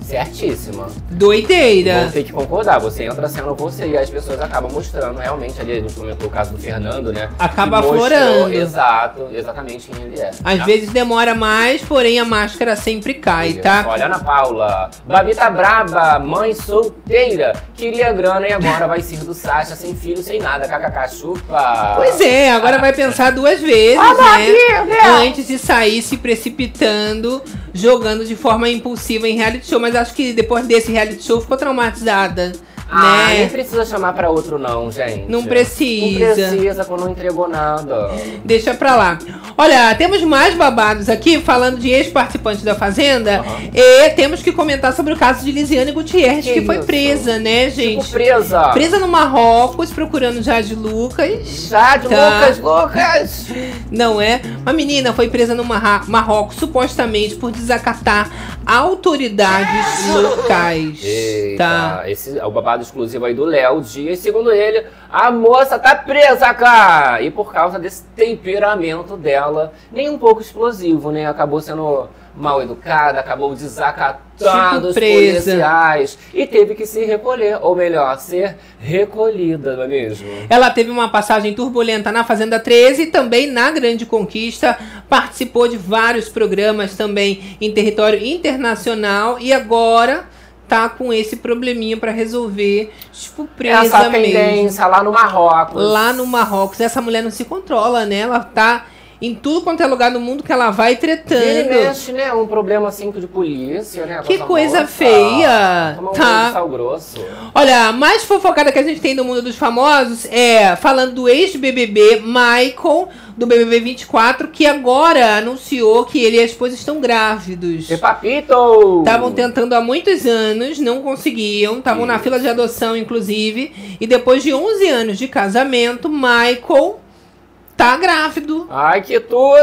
Certíssima. Doideira. Vou ter que concordar, você entra sendo você e as pessoas acabam mostrando realmente ali, a gente comentou o caso do Fernando, né? Acaba que mostrou, aflorando. Exato, exatamente quem ele é. Às tá? vezes demora mais, porém a máscara sempre cai, tá? Olha, Ana Paula, Babi tá braba, mãe solteira, queria grana e agora vai ser do Sasha, sem filho, sem nada, kkk, chupa. Pois é, agora vai pensar duas vezes, Ah, né? Babi, né? Antes de sair se precipitando, jogando de forma impulsiva em reality show. Mas acho que depois desse reality show ficou traumatizada. Ah, né? nem precisa chamar pra outro não, gente. Não precisa. Não precisa, quando não entregou nada. Deixa pra lá. Olha, temos mais babados aqui, falando de ex-participantes da Fazenda. Uhum. E temos que comentar sobre o caso de Lisiane Gutierrez, que, que foi presa, né, gente? Tipo presa. Presa no Marrocos, procurando Jade Lucas. Jade tá? Lucas, Lucas! Não é? Uma menina foi presa no Mar Marrocos, supostamente por desacatar autoridades locais. Eita, tá? Esse é o babado exclusivo aí do Léo Dias. Segundo ele, a moça tá presa, cara! E por causa desse temperamento dela, nem um pouco explosivo, né? Acabou sendo mal educada, acabou desacatando os policiais e teve que se recolher, ou melhor, ser recolhida, não é mesmo? Ela teve uma passagem turbulenta na Fazenda treze e também na Grande Conquista, participou de vários programas também em território internacional e agora tá com esse probleminha pra resolver, tipo, presa Essa pendência mesmo. lá no Marrocos. Lá no Marrocos. Essa mulher não se controla, né? Ela tá em tudo quanto é lugar do mundo que ela vai tretando. Ele mexe, né? Um problema assim de polícia, né? Que coisa moça. feia. Toma um tá. sal grosso. Olha, a mais fofocada que a gente tem do mundo dos famosos é falando do ex-B B B Michael, do B B B vinte e quatro, que agora anunciou que ele e a esposa estão grávidos. E papito! Estavam tentando há muitos anos, não conseguiam, estavam na fila de adoção, inclusive, e depois de onze anos de casamento, Michael tá grávido. Ai, que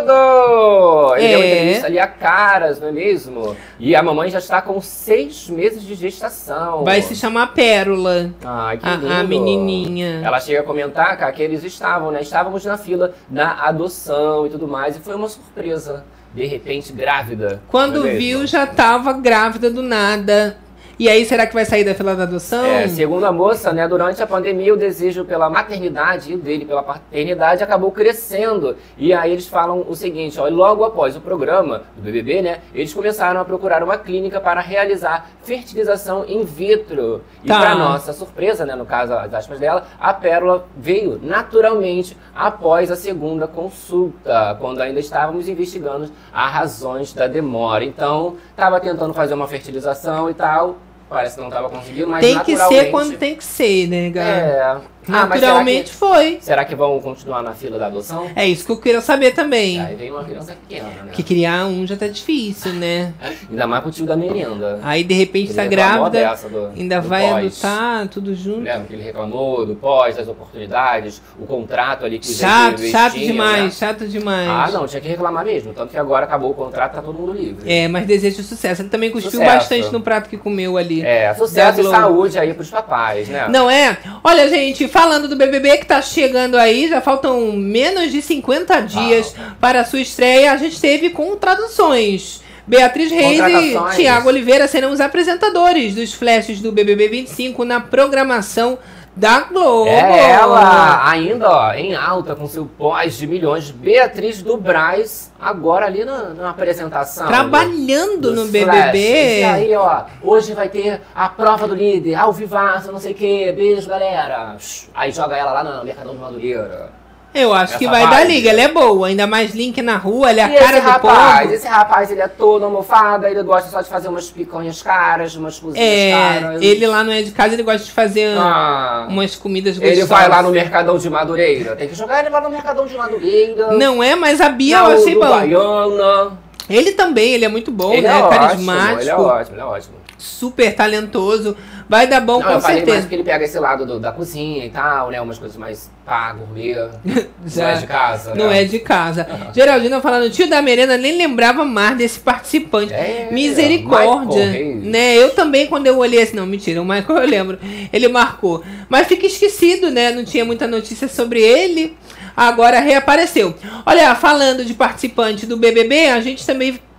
tudo! Ele é. deu uma entrevista ali a caras, não é mesmo? E a mamãe já está com seis meses de gestação. Vai se chamar Pérola. Ai, que a, lindo. a menininha. Ela chega a comentar, cara, que eles estavam, né? Estávamos na fila da adoção e tudo mais. E foi uma surpresa. De repente, grávida. Quando é viu, já tava grávida do nada. E aí, será que vai sair da fila da adoção? É, segundo a moça, né, durante a pandemia, o desejo pela maternidade e o dele pela paternidade acabou crescendo. E aí eles falam o seguinte, ó, logo após o programa do B B B, né, eles começaram a procurar uma clínica para realizar fertilização in vitro. E tá. para nossa surpresa, né, no caso, as aspas dela, a Pérola veio naturalmente após a segunda consulta, quando ainda estávamos investigando as razões da demora. Então, estava tentando fazer uma fertilização e tal. Parece que não estava conseguindo, mas tem naturalmente... que ser quando tem que ser, né, galera? É. Naturalmente ah, foi. Será que vão continuar na fila da adoção? É isso que eu queria saber também. Aí vem uma criança pequena, né? Que criar um já tá difícil, né? Ainda mais pro tio da merenda. Aí de repente ele tá grávida, do, ainda do vai pós. adotar, tudo junto. Lembra que ele reclamou do pós, das oportunidades, o contrato ali que chato, eles chato tinham, demais, né? chato demais. Ah, não, tinha que reclamar mesmo. Tanto que agora acabou o contrato, tá todo mundo livre. É, mas desejo sucesso. Ele também cuspiu Sucesso. bastante no prato que comeu ali. É, sucesso e saúde aí pros papais, né? Não é? Olha, gente, falando do B B B que tá chegando aí, já faltam menos de cinquenta dias ah. para a sua estreia. A gente teve contratações. Beatriz Reis e Thiago Oliveira serão os apresentadores dos flashes do B B B vinte e cinco na programação da Globo. É ela, ainda ó, em alta com seu pós de milhões. Beatriz do Braz, agora ali na, na apresentação. Trabalhando do, no B B B. E aí, ó, hoje vai ter a prova do líder, ao vivaço, não sei o que. Beijo, galera. Aí joga ela lá no Mercadão de Madureira. Eu acho Essa que vai vibe. dar liga, ela é boa, ainda mais link na rua, ela é a E cara esse do rapaz, povo. esse rapaz, ele é todo almofada, ele gosta só de fazer umas picanhas caras, umas cozinhas É, caras. ele lá não é de casa, ele gosta de fazer Ah, umas comidas gostosas. ele vai lá no Mercadão de Madureira, tem que jogar ele lá no Mercadão de Madureira. Não é, mas a Bia Não, eu achei do bom. Baiana. Ele também, ele é muito bom, Ele né? é ótimo, Carismático. ele é ótimo, ele é ótimo. Super talentoso. Vai dar bom, Não, com eu falei certeza. mais que ele pega esse lado do, da cozinha e tal, né? Umas coisas mais pá, gourmet. Não é de casa, Não né? é de casa. Geraldina falando, tio da merenda, nem lembrava mais desse participante. É, Misericórdia. Michael Reis. Né? Eu também, quando eu olhei assim, não, mentira, o Michael eu lembro. Ele marcou. Mas fica esquecido, né? Não tinha muita notícia sobre ele. Agora reapareceu. Olha, falando de participante do B B B, a gente também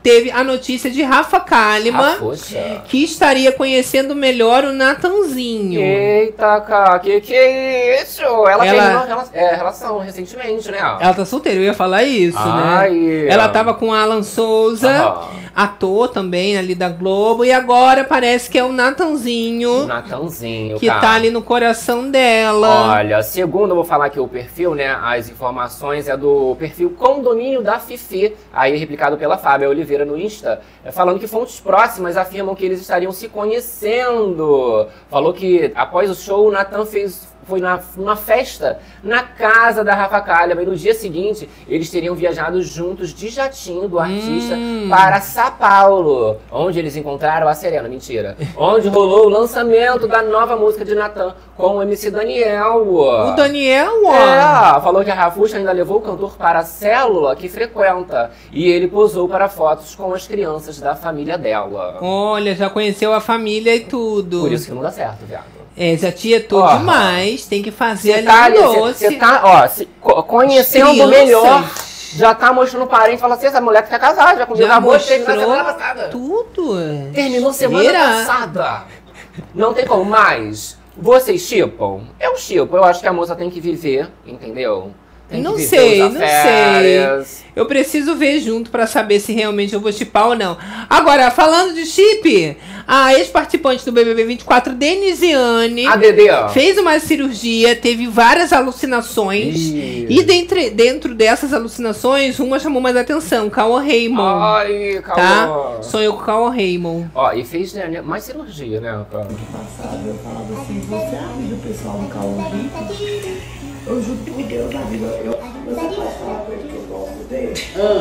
teve a notícia de Rafa Kalimann, Ah, poxa. que estaria conhecendo melhor o Natanzinho. Eita, cara, que que é isso? Ela, Ela- terminou a rela- é, relação recentemente, né? Ela tá solteira, eu ia falar isso, Ai. né? Ela tava com Alan Souza, Aham. ator também ali da Globo, e agora parece que é o Natanzinho, Natanzinho, que cara. tá ali no coração dela. Olha, segundo, eu vou falar aqui o perfil, né? As informações é do perfil Condomínio da Fifi, aí replicado pela Fábia Oliveira no Insta, é, falando que fontes próximas afirmam que eles estariam se conhecendo. Falou que após o show, o Natan fez. Foi na, numa festa na casa da Rafa Kalimann e no dia seguinte eles teriam viajado juntos de jatinho do artista Hum. para São Paulo, onde eles encontraram a Serena, mentira, onde rolou o lançamento da nova música de Natan com o M C Daniel. O Daniel, ó. É, falou que a Rafuxa ainda levou o cantor para a célula que frequenta e ele posou para fotos com as crianças da família dela. Olha, já conheceu a família e tudo. Por isso que não dá certo, viado. É, já tietou Ó. demais, tem que fazer Você ali tá, um ali, doce. você tá, ó, se- co- conhecendo Crianças. melhor, já tá mostrando o parente, fala assim, essa mulher que quer casar, já comigo Já acabou de terminar mostrou semana passada. tudo. Terminou semana Será? passada. Não tem como mais. Vocês chipam? Eu chipo, eu acho que a moça tem que viver, entendeu? Tem que Não viver, sei, usar não férias. sei. Eu preciso ver junto pra saber se realmente eu vou chipar ou não. Agora, falando de chip, a ex-participante do B B B vinte e quatro, Denisiane, A Dedê, ó. fez uma cirurgia, teve várias alucinações. Ih. E dentre, dentro dessas alucinações, uma chamou mais atenção, Cauã Raymond. Ai, Tá? Cauã. Sonhou com Cauã Raymond. Ó, e fez né, mais cirurgia, né? Pra... Passado, eu falava assim, você é amigo do pessoal do Cauã Rico? Eu juro por Deus, amiga, eu, você pode falar pra ele que eu gosto dele?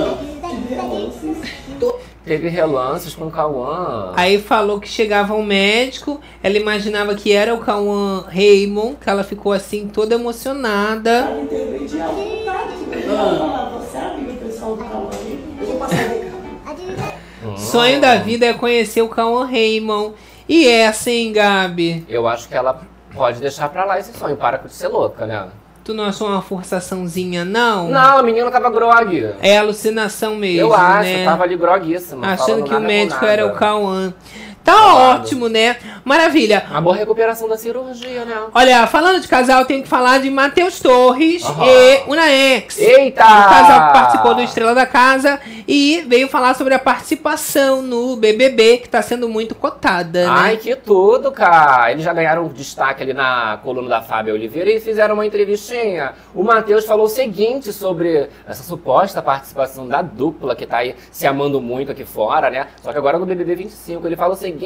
De relances. Teve relances com o Cauã. Aí falou que chegava um médico, ela imaginava que era o Cauã Raymond, que ela ficou assim toda emocionada. Ela intervendi à vontade, eu falava, você é amigo do pessoal do Cauã Rico? Eu vou passar o recado. Sonho da vida é conhecer o Cauã Raymond. E essa, hein, Gabi? Eu acho que ela pode deixar pra lá esse sonho, para de ser louca, né? Tu não achou uma forçaçãozinha, não? Não, a menina tava grog. É alucinação mesmo, Eu acho, né? tava ali groguíssima. Achando falando que o nada com médico nada. era o Cauã. Tá ótimo, né? Maravilha. Uma boa recuperação da cirurgia, né? Olha, falando de casal, eu tenho que falar de Matheus Torres Aham. e Unaex. Eita! O casal que participou do Estrela da Casa e veio falar sobre a participação no B B B, que tá sendo muito cotada, né? Ai, que tudo, cara. Eles já ganharam destaque ali na coluna da Fábia Oliveira e fizeram uma entrevistinha. O Matheus falou o seguinte sobre essa suposta participação da dupla que tá aí se amando muito aqui fora, né? Só que agora no B B B vinte e cinco ele fala o seguinte: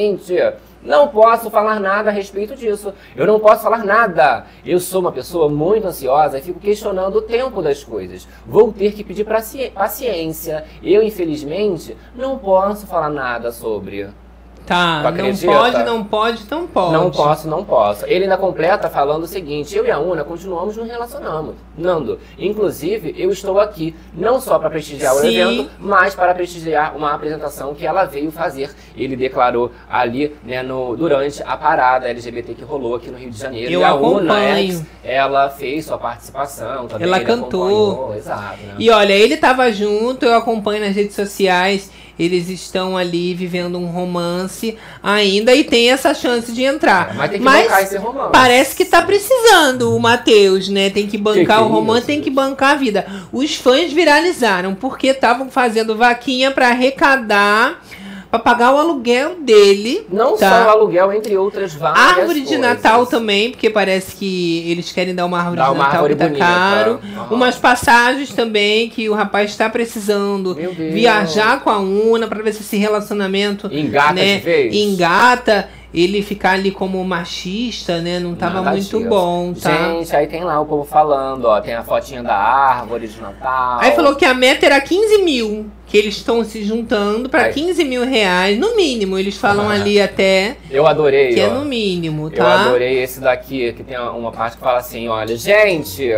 não posso falar nada a respeito disso. Eu não posso falar nada. Eu sou uma pessoa muito ansiosa e fico questionando o tempo das coisas. Vou ter que pedir paci- paciência. Eu, infelizmente, não posso falar nada sobre... Tá, Tu não acredita? pode, não pode, não pode. Não posso, não posso. Ele ainda completa falando o seguinte: eu e a Una continuamos nos relacionando. Nando, inclusive, eu estou aqui não só para prestigiar o Sim. evento, mas para prestigiar uma apresentação que ela veio fazer. Ele declarou ali, né, no, durante a parada L G B T que rolou aqui no Rio de Janeiro. Eu e a acompanho. Una Ex, ela fez sua participação também. Ela ele cantou. acompanhou, exato, né? E olha, ele tava junto, eu acompanho nas redes sociais. Eles estão ali vivendo um romance ainda e tem essa chance de entrar. É, mas tem que bancar esse romance. Parece que tá precisando o Matheus, né? Tem que bancar Que que o é romance, isso? tem que bancar a vida. Os fãs viralizaram porque estavam fazendo vaquinha pra arrecadar, pra pagar o aluguel dele. Não tá? só o aluguel, entre outras várias Árvore de coisas. Natal também, porque parece que eles querem dar uma árvore Dar de uma Natal árvore que tá bonita. caro. Aham. Umas passagens também que o rapaz está precisando Meu Deus. viajar com a Una pra ver se esse relacionamento Engata né, de vez. engata. Ele ficar ali como machista, né? Não tava Nada muito disso. bom, tá? Gente, aí tem lá o povo falando, ó, tem a fotinha da árvore de Natal. Aí falou que a meta era quinze mil, que eles estão se juntando pra Ai. quinze mil reais, no mínimo. Eles falam Ah. ali até Eu adorei, que ó. é no mínimo, tá? Eu adorei esse daqui, que tem uma parte que fala assim, olha, gente,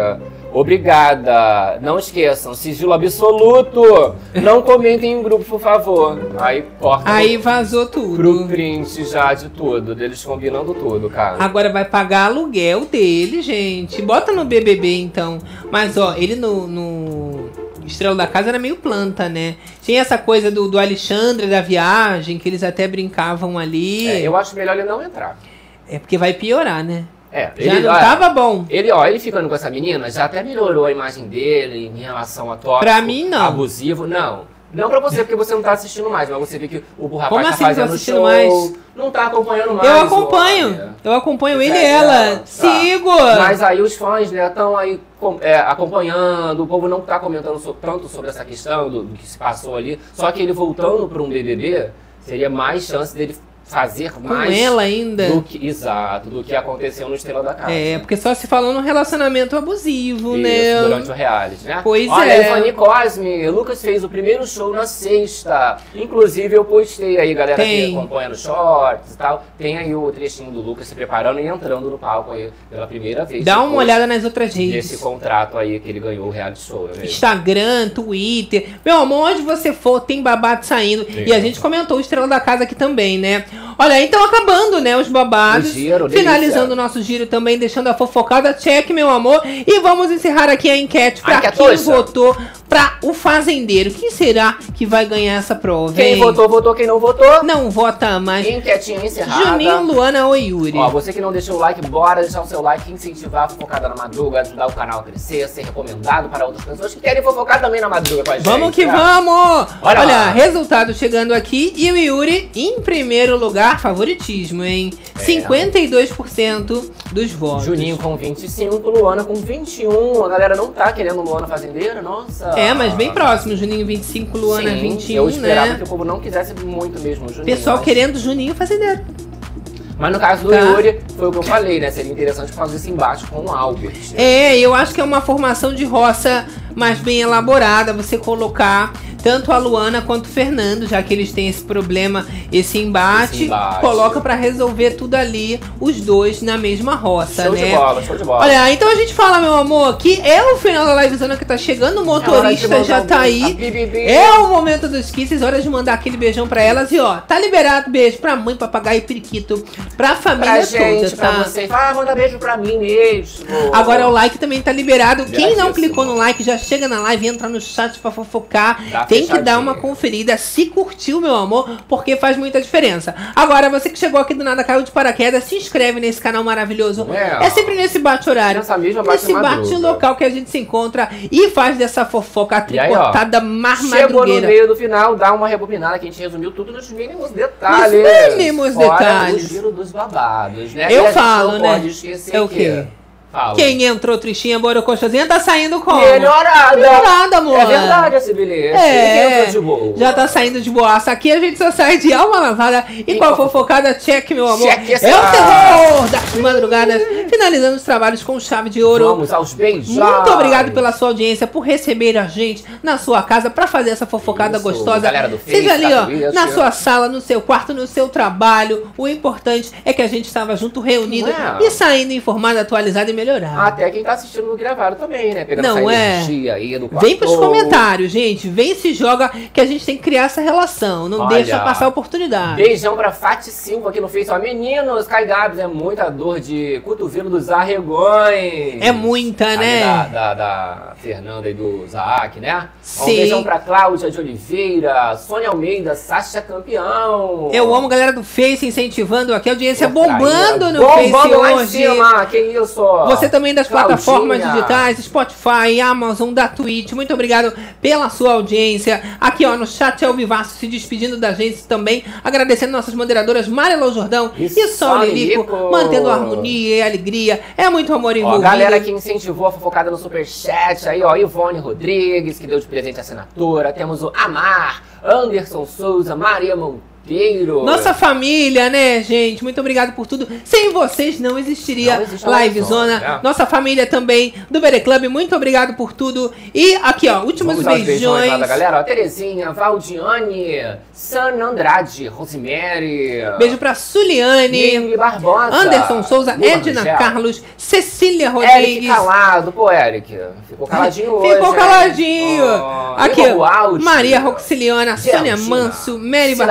obrigada, não esqueçam, sigilo absoluto, não comentem em grupo, por favor. Aí corta Aí pro, vazou tudo. pro print já de tudo, deles combinando tudo, cara. Agora vai pagar aluguel dele, gente. Bota no B B B, então. Mas, ó, ele no, no Estrela da Casa era meio planta, né? Tinha essa coisa do, do Alexandre, da viagem, que eles até brincavam ali. É, eu acho melhor ele não entrar. É porque vai piorar, né? É, já ele, não olha, tava bom. Ele, ó, ele ficando com essa menina, já até melhorou a imagem dele em relação a tóxico, pra mim, não. abusivo, não. Não pra você, porque você não tá assistindo mais, mas você vê que o rapaz Como tá assim, fazendo tô assistindo show, mais? não tá acompanhando mais. Eu acompanho, olha. eu acompanho ele e É, ela. tá. Sigo! Mas aí os fãs, né, estão aí com- é, acompanhando, o povo não tá comentando so- tanto sobre essa questão do, do que se passou ali, só que ele voltando pra um B B B, seria mais chance dele fazer Com mais ela ainda. do que, exato, do que aconteceu no Estrela da Casa. É, porque só se falou num relacionamento abusivo, Isso, né? durante o reality, né? Pois Olha, é. Ivani Cosme, o Lucas fez o primeiro show na sexta. Inclusive, eu postei aí, galera Tem. que acompanha nos shorts e tal. Tem aí o trechinho do Lucas se preparando e entrando no palco aí pela primeira vez. Dá uma depois olhada nas outras redes. desse contrato aí que ele ganhou o reality show. Né? Instagram, Twitter. Meu amor, onde você for, tem babado saindo. Tem. E a gente comentou o Estrela da Casa aqui também, né? Olha, então acabando, né, os babados. O giro, finalizando delícia. o nosso giro também, deixando a fofocada check, meu amor. E vamos encerrar aqui a enquete pra Ai, que quem atocha. votou pra o Fazendeiro. Quem será que vai ganhar essa prova, Quem hein? votou, votou. Quem não votou, Não vota mais. enquetinha encerrada. Juninho, Luana ou Yuri? Ó, você que não deixou o like, bora deixar o seu like, incentivar a fofocada na madruga, ajudar o canal a crescer, ser recomendado para outras pessoas que querem fofocar também na madruga com a gente. Vamos que né? vamos! Olha Olha, lá. resultado chegando aqui e o Yuri em primeiro lugar, favoritismo, hein? É. cinquenta e dois por cento dos votos. Juninho com vinte e cinco, Luana com vinte e um. A galera não tá querendo Luana fazendeira, nossa. É, mas bem próximo, Juninho vinte e cinco, Luana Sim, vinte e um, eu esperava né? que o povo não quisesse muito mesmo o Juninho. Pessoal mas... querendo Juninho fazendeiro. Mas no caso do Tá. Yuri, foi o que eu falei, né? Seria interessante por causa desse embate com o Albert. É, eu acho que é uma formação de roça mais bem elaborada, você colocar tanto a Luana quanto o Fernando, já que eles têm esse problema, esse embate, Esse embate. coloca pra resolver tudo ali, os dois na mesma roça, Show né? de bola, show de bola. Olha, então a gente fala, meu amor, que é o final da livezona que tá chegando, o motorista É hora de já mandar tá um aí. beijo. Bi, bi, bi. É o momento dos kisses, hora de mandar aquele beijão pra elas e ó, tá liberado, beijo pra mãe, papagaio e periquito, pra família Pra gente, toda, pra tá? você. Ah, manda beijo pra mim mesmo. Agora o like também tá liberado. Quem não Liberadíssimo. clicou no like já chega na live e entra no chat pra fofocar. Dá Tem que dar fechadinha. uma conferida se curtiu, meu amor, porque faz muita diferença. Agora, você que chegou aqui do nada, caiu de paraquedas, se inscreve nesse canal maravilhoso. É. É sempre nesse bate-horário. Nessa mesma bate Nesse madruga. bate-local que a gente se encontra e faz dessa fofoca E aí, ó, tricotada mais chegou no madrugueira. meio do final, dá uma rebobinada que a gente resumiu tudo nos mínimos detalhes. Nos mínimos Fora detalhes. o giro dos babados, né? Eu E a gente falo, não né? pode esquecer É o que- quê? Fala. Quem entrou tristinha, borocochosinha, tá saindo como? Melhorada. Melhorada, amor. É verdade esse bilhete. É, Quem entrou de boa? já tá saindo de boaça. Aqui a gente só sai de alma lavada e com a fofocada check, meu amor. Check essa. É o terror das madrugadas. Finalizando os trabalhos com chave de ouro. Vamos aos beijos. Muito obrigado pela sua audiência, por receber a gente na sua casa pra fazer essa fofocada Isso, gostosa. galera do Face, Seja ali, da ó, Twitch. na sua sala, no seu quarto, no seu trabalho. O importante é que a gente estava junto, reunido Não é? e saindo informado, atualizado e melhorado. Até quem tá assistindo no gravado também, né? Pegando Não essa é? energia aí do quarto. Vem pros comentários, gente. Vem e se joga que a gente tem que criar essa relação. Não Olha, deixa passar a oportunidade. Beijão pra Fati Silva aqui no Face. Ó, meninos, Kai Gabs, é muita dor de cotovelo dos arregões. É muita, Ali né? Da, da, da Fernanda e do Zaak, né? Ó, um Sim. beijão pra Cláudia de Oliveira, Sônia Almeida, Sasha Campeão. Eu amo a galera do Face incentivando aqui, a audiência Pô, bombando Traíra. no Bombando Face lá em hoje. cima, que isso? Você também das Claudinha. plataformas digitais, Spotify, Amazon, da Twitch. Muito obrigado pela sua audiência. Aqui, ó, no chat ao vivaço, se despedindo da gente também. Agradecendo nossas moderadoras Marilou Jordão e, E Sol Sol Lilico, Lilico. mantendo a harmonia e a alegria. É muito amor Ó, envolvido. galera que incentivou a fofocada no Superchat aí, ó, Ivone Rodrigues, que deu de presente a assinatura. Temos o Amar, Anderson Souza, Maria Monteiro. Nossa família, né, gente? Muito obrigado por tudo. Sem vocês não existiria Não existe a Livezona. Livezona, né? Nossa família também do Bere Club, muito obrigado por tudo. E aqui, ó, últimos Vamos aos beijões beijões. lá da galera, ó, Terezinha, Valdiane, San Andrade, Rosemary. Beijo pra Suliane, Mili Barbosa, Anderson Souza, Lua Edna Rangel, Carlos, Cecília Eric Rodrigues. calado, pô, Eric. Ficou caladinho hoje. Ficou hein? caladinho. Ó, Aqui, Igor ó, Aldi, Maria Roxiliana, Sônia Geraldina, Manso, Mary Cida Barbosa,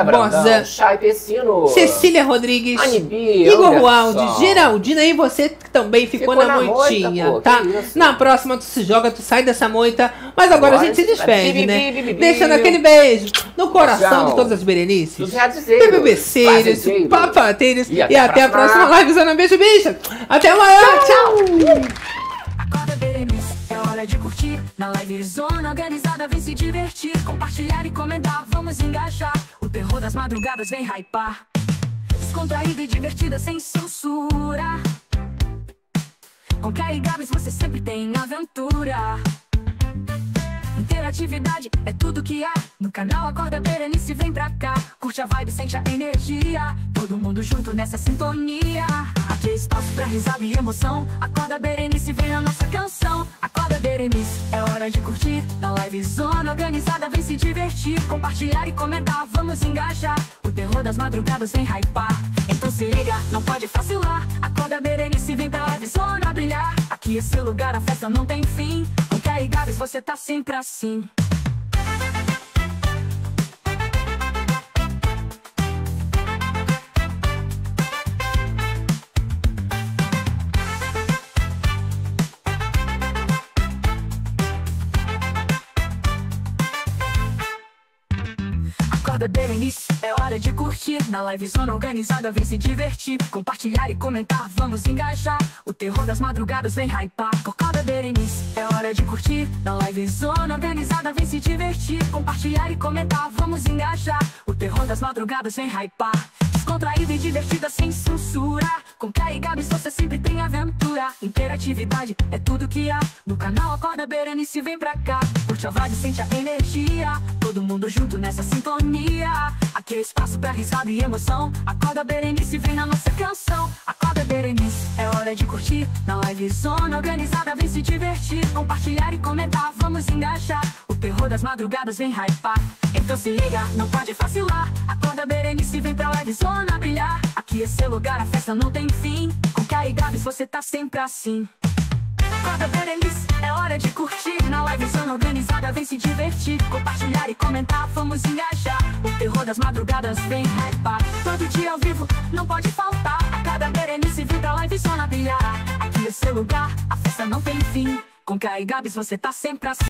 Souza, Chay Pessino, Cecília Rodrigues, Anibi, Igor olha Rualdi, só. Geraldina e você que também ficou, Ficou na, na moitinha, moita, pô, tá? que isso? Na próxima tu se joga, tu sai dessa moita, mas agora, Agora a gente se a gente vai despede, bi, bi, né? bi, bi, bi, Deixando bi. aquele beijo no coração Tchau. de todas as berenices, Dos radiceiros, bebeceiros, fazendeiros. papateiros, E e até a até a próxima. próxima live, Zona Beijo, bicha! Até amanhã, tchau! Acorda, Berenice, é hora de curtir. Na live zona organizada, vem se divertir. Compartilhar e comentar, vamos engajar. O terror das madrugadas vem hypar. Descontraída e divertida, sem censura. Com Kay e Gabs você sempre tem aventura. Interatividade é tudo que há. No canal Acorda Berenice, vem pra cá. Curte a vibe, sente a energia. Todo mundo junto nessa sintonia. Aqui é espaço pra risada e emoção. Acorda Berenice, vem a nossa canção. Acorda Berenice, é hora de curtir. Na live zona organizada, vem se divertir. Compartilhar e comentar, vamos engajar. O terror das madrugadas vem hypar. Então se liga, não pode vacilar. Acorda Berenice, vem pra live zona brilhar. Aqui esse lugar, a festa não tem fim. Com Kay e Gabs você tá sempre assim. Acorda Berenice, é hora de curtir. Na live zona organizada, vem se divertir. Compartilhar e comentar, vamos engajar. O terror das madrugadas vem hypar. Acorda Berenice, é hora de curtir. Na live zona organizada, vem se divertir. Compartilhar e comentar, vamos engajar. O terror das madrugadas vem hypar. Descontraída e divertida, sem censura. Com Kay e Gabs você sempre tem aventura. Interatividade é tudo que há. No canal Acorda Berenice, vem pra cá. Curte a vibe, sente a energia. Todo mundo junto nessa sintonia. Aqui é espaço pra risada e emoção. Acorda Berenice, vem na nossa canção. Acorda Berenice, é hora de curtir. Na live zona organizada, vem se divertir. Compartilhar e comentar, vamos engajar. O terror das madrugadas vem hypar. Então se liga, não pode vacilar. Acorda Berenice, vem pra live zona brilhar. Aqui esse lugar, a festa não tem fim. Com Kay e Gabs você tá sempre assim. Acorda Berenice, é hora de curtir. Na live zona organizada, vem se divertir. Compartilhar e comentar, vamos engajar. O terror das madrugadas vem hypar. Todo dia ao vivo, não pode faltar. Acorda Berenice, vem pra live zona brilhar. Aqui esse lugar, a festa não tem fim. Com Kay e Gabs você tá sempre assim.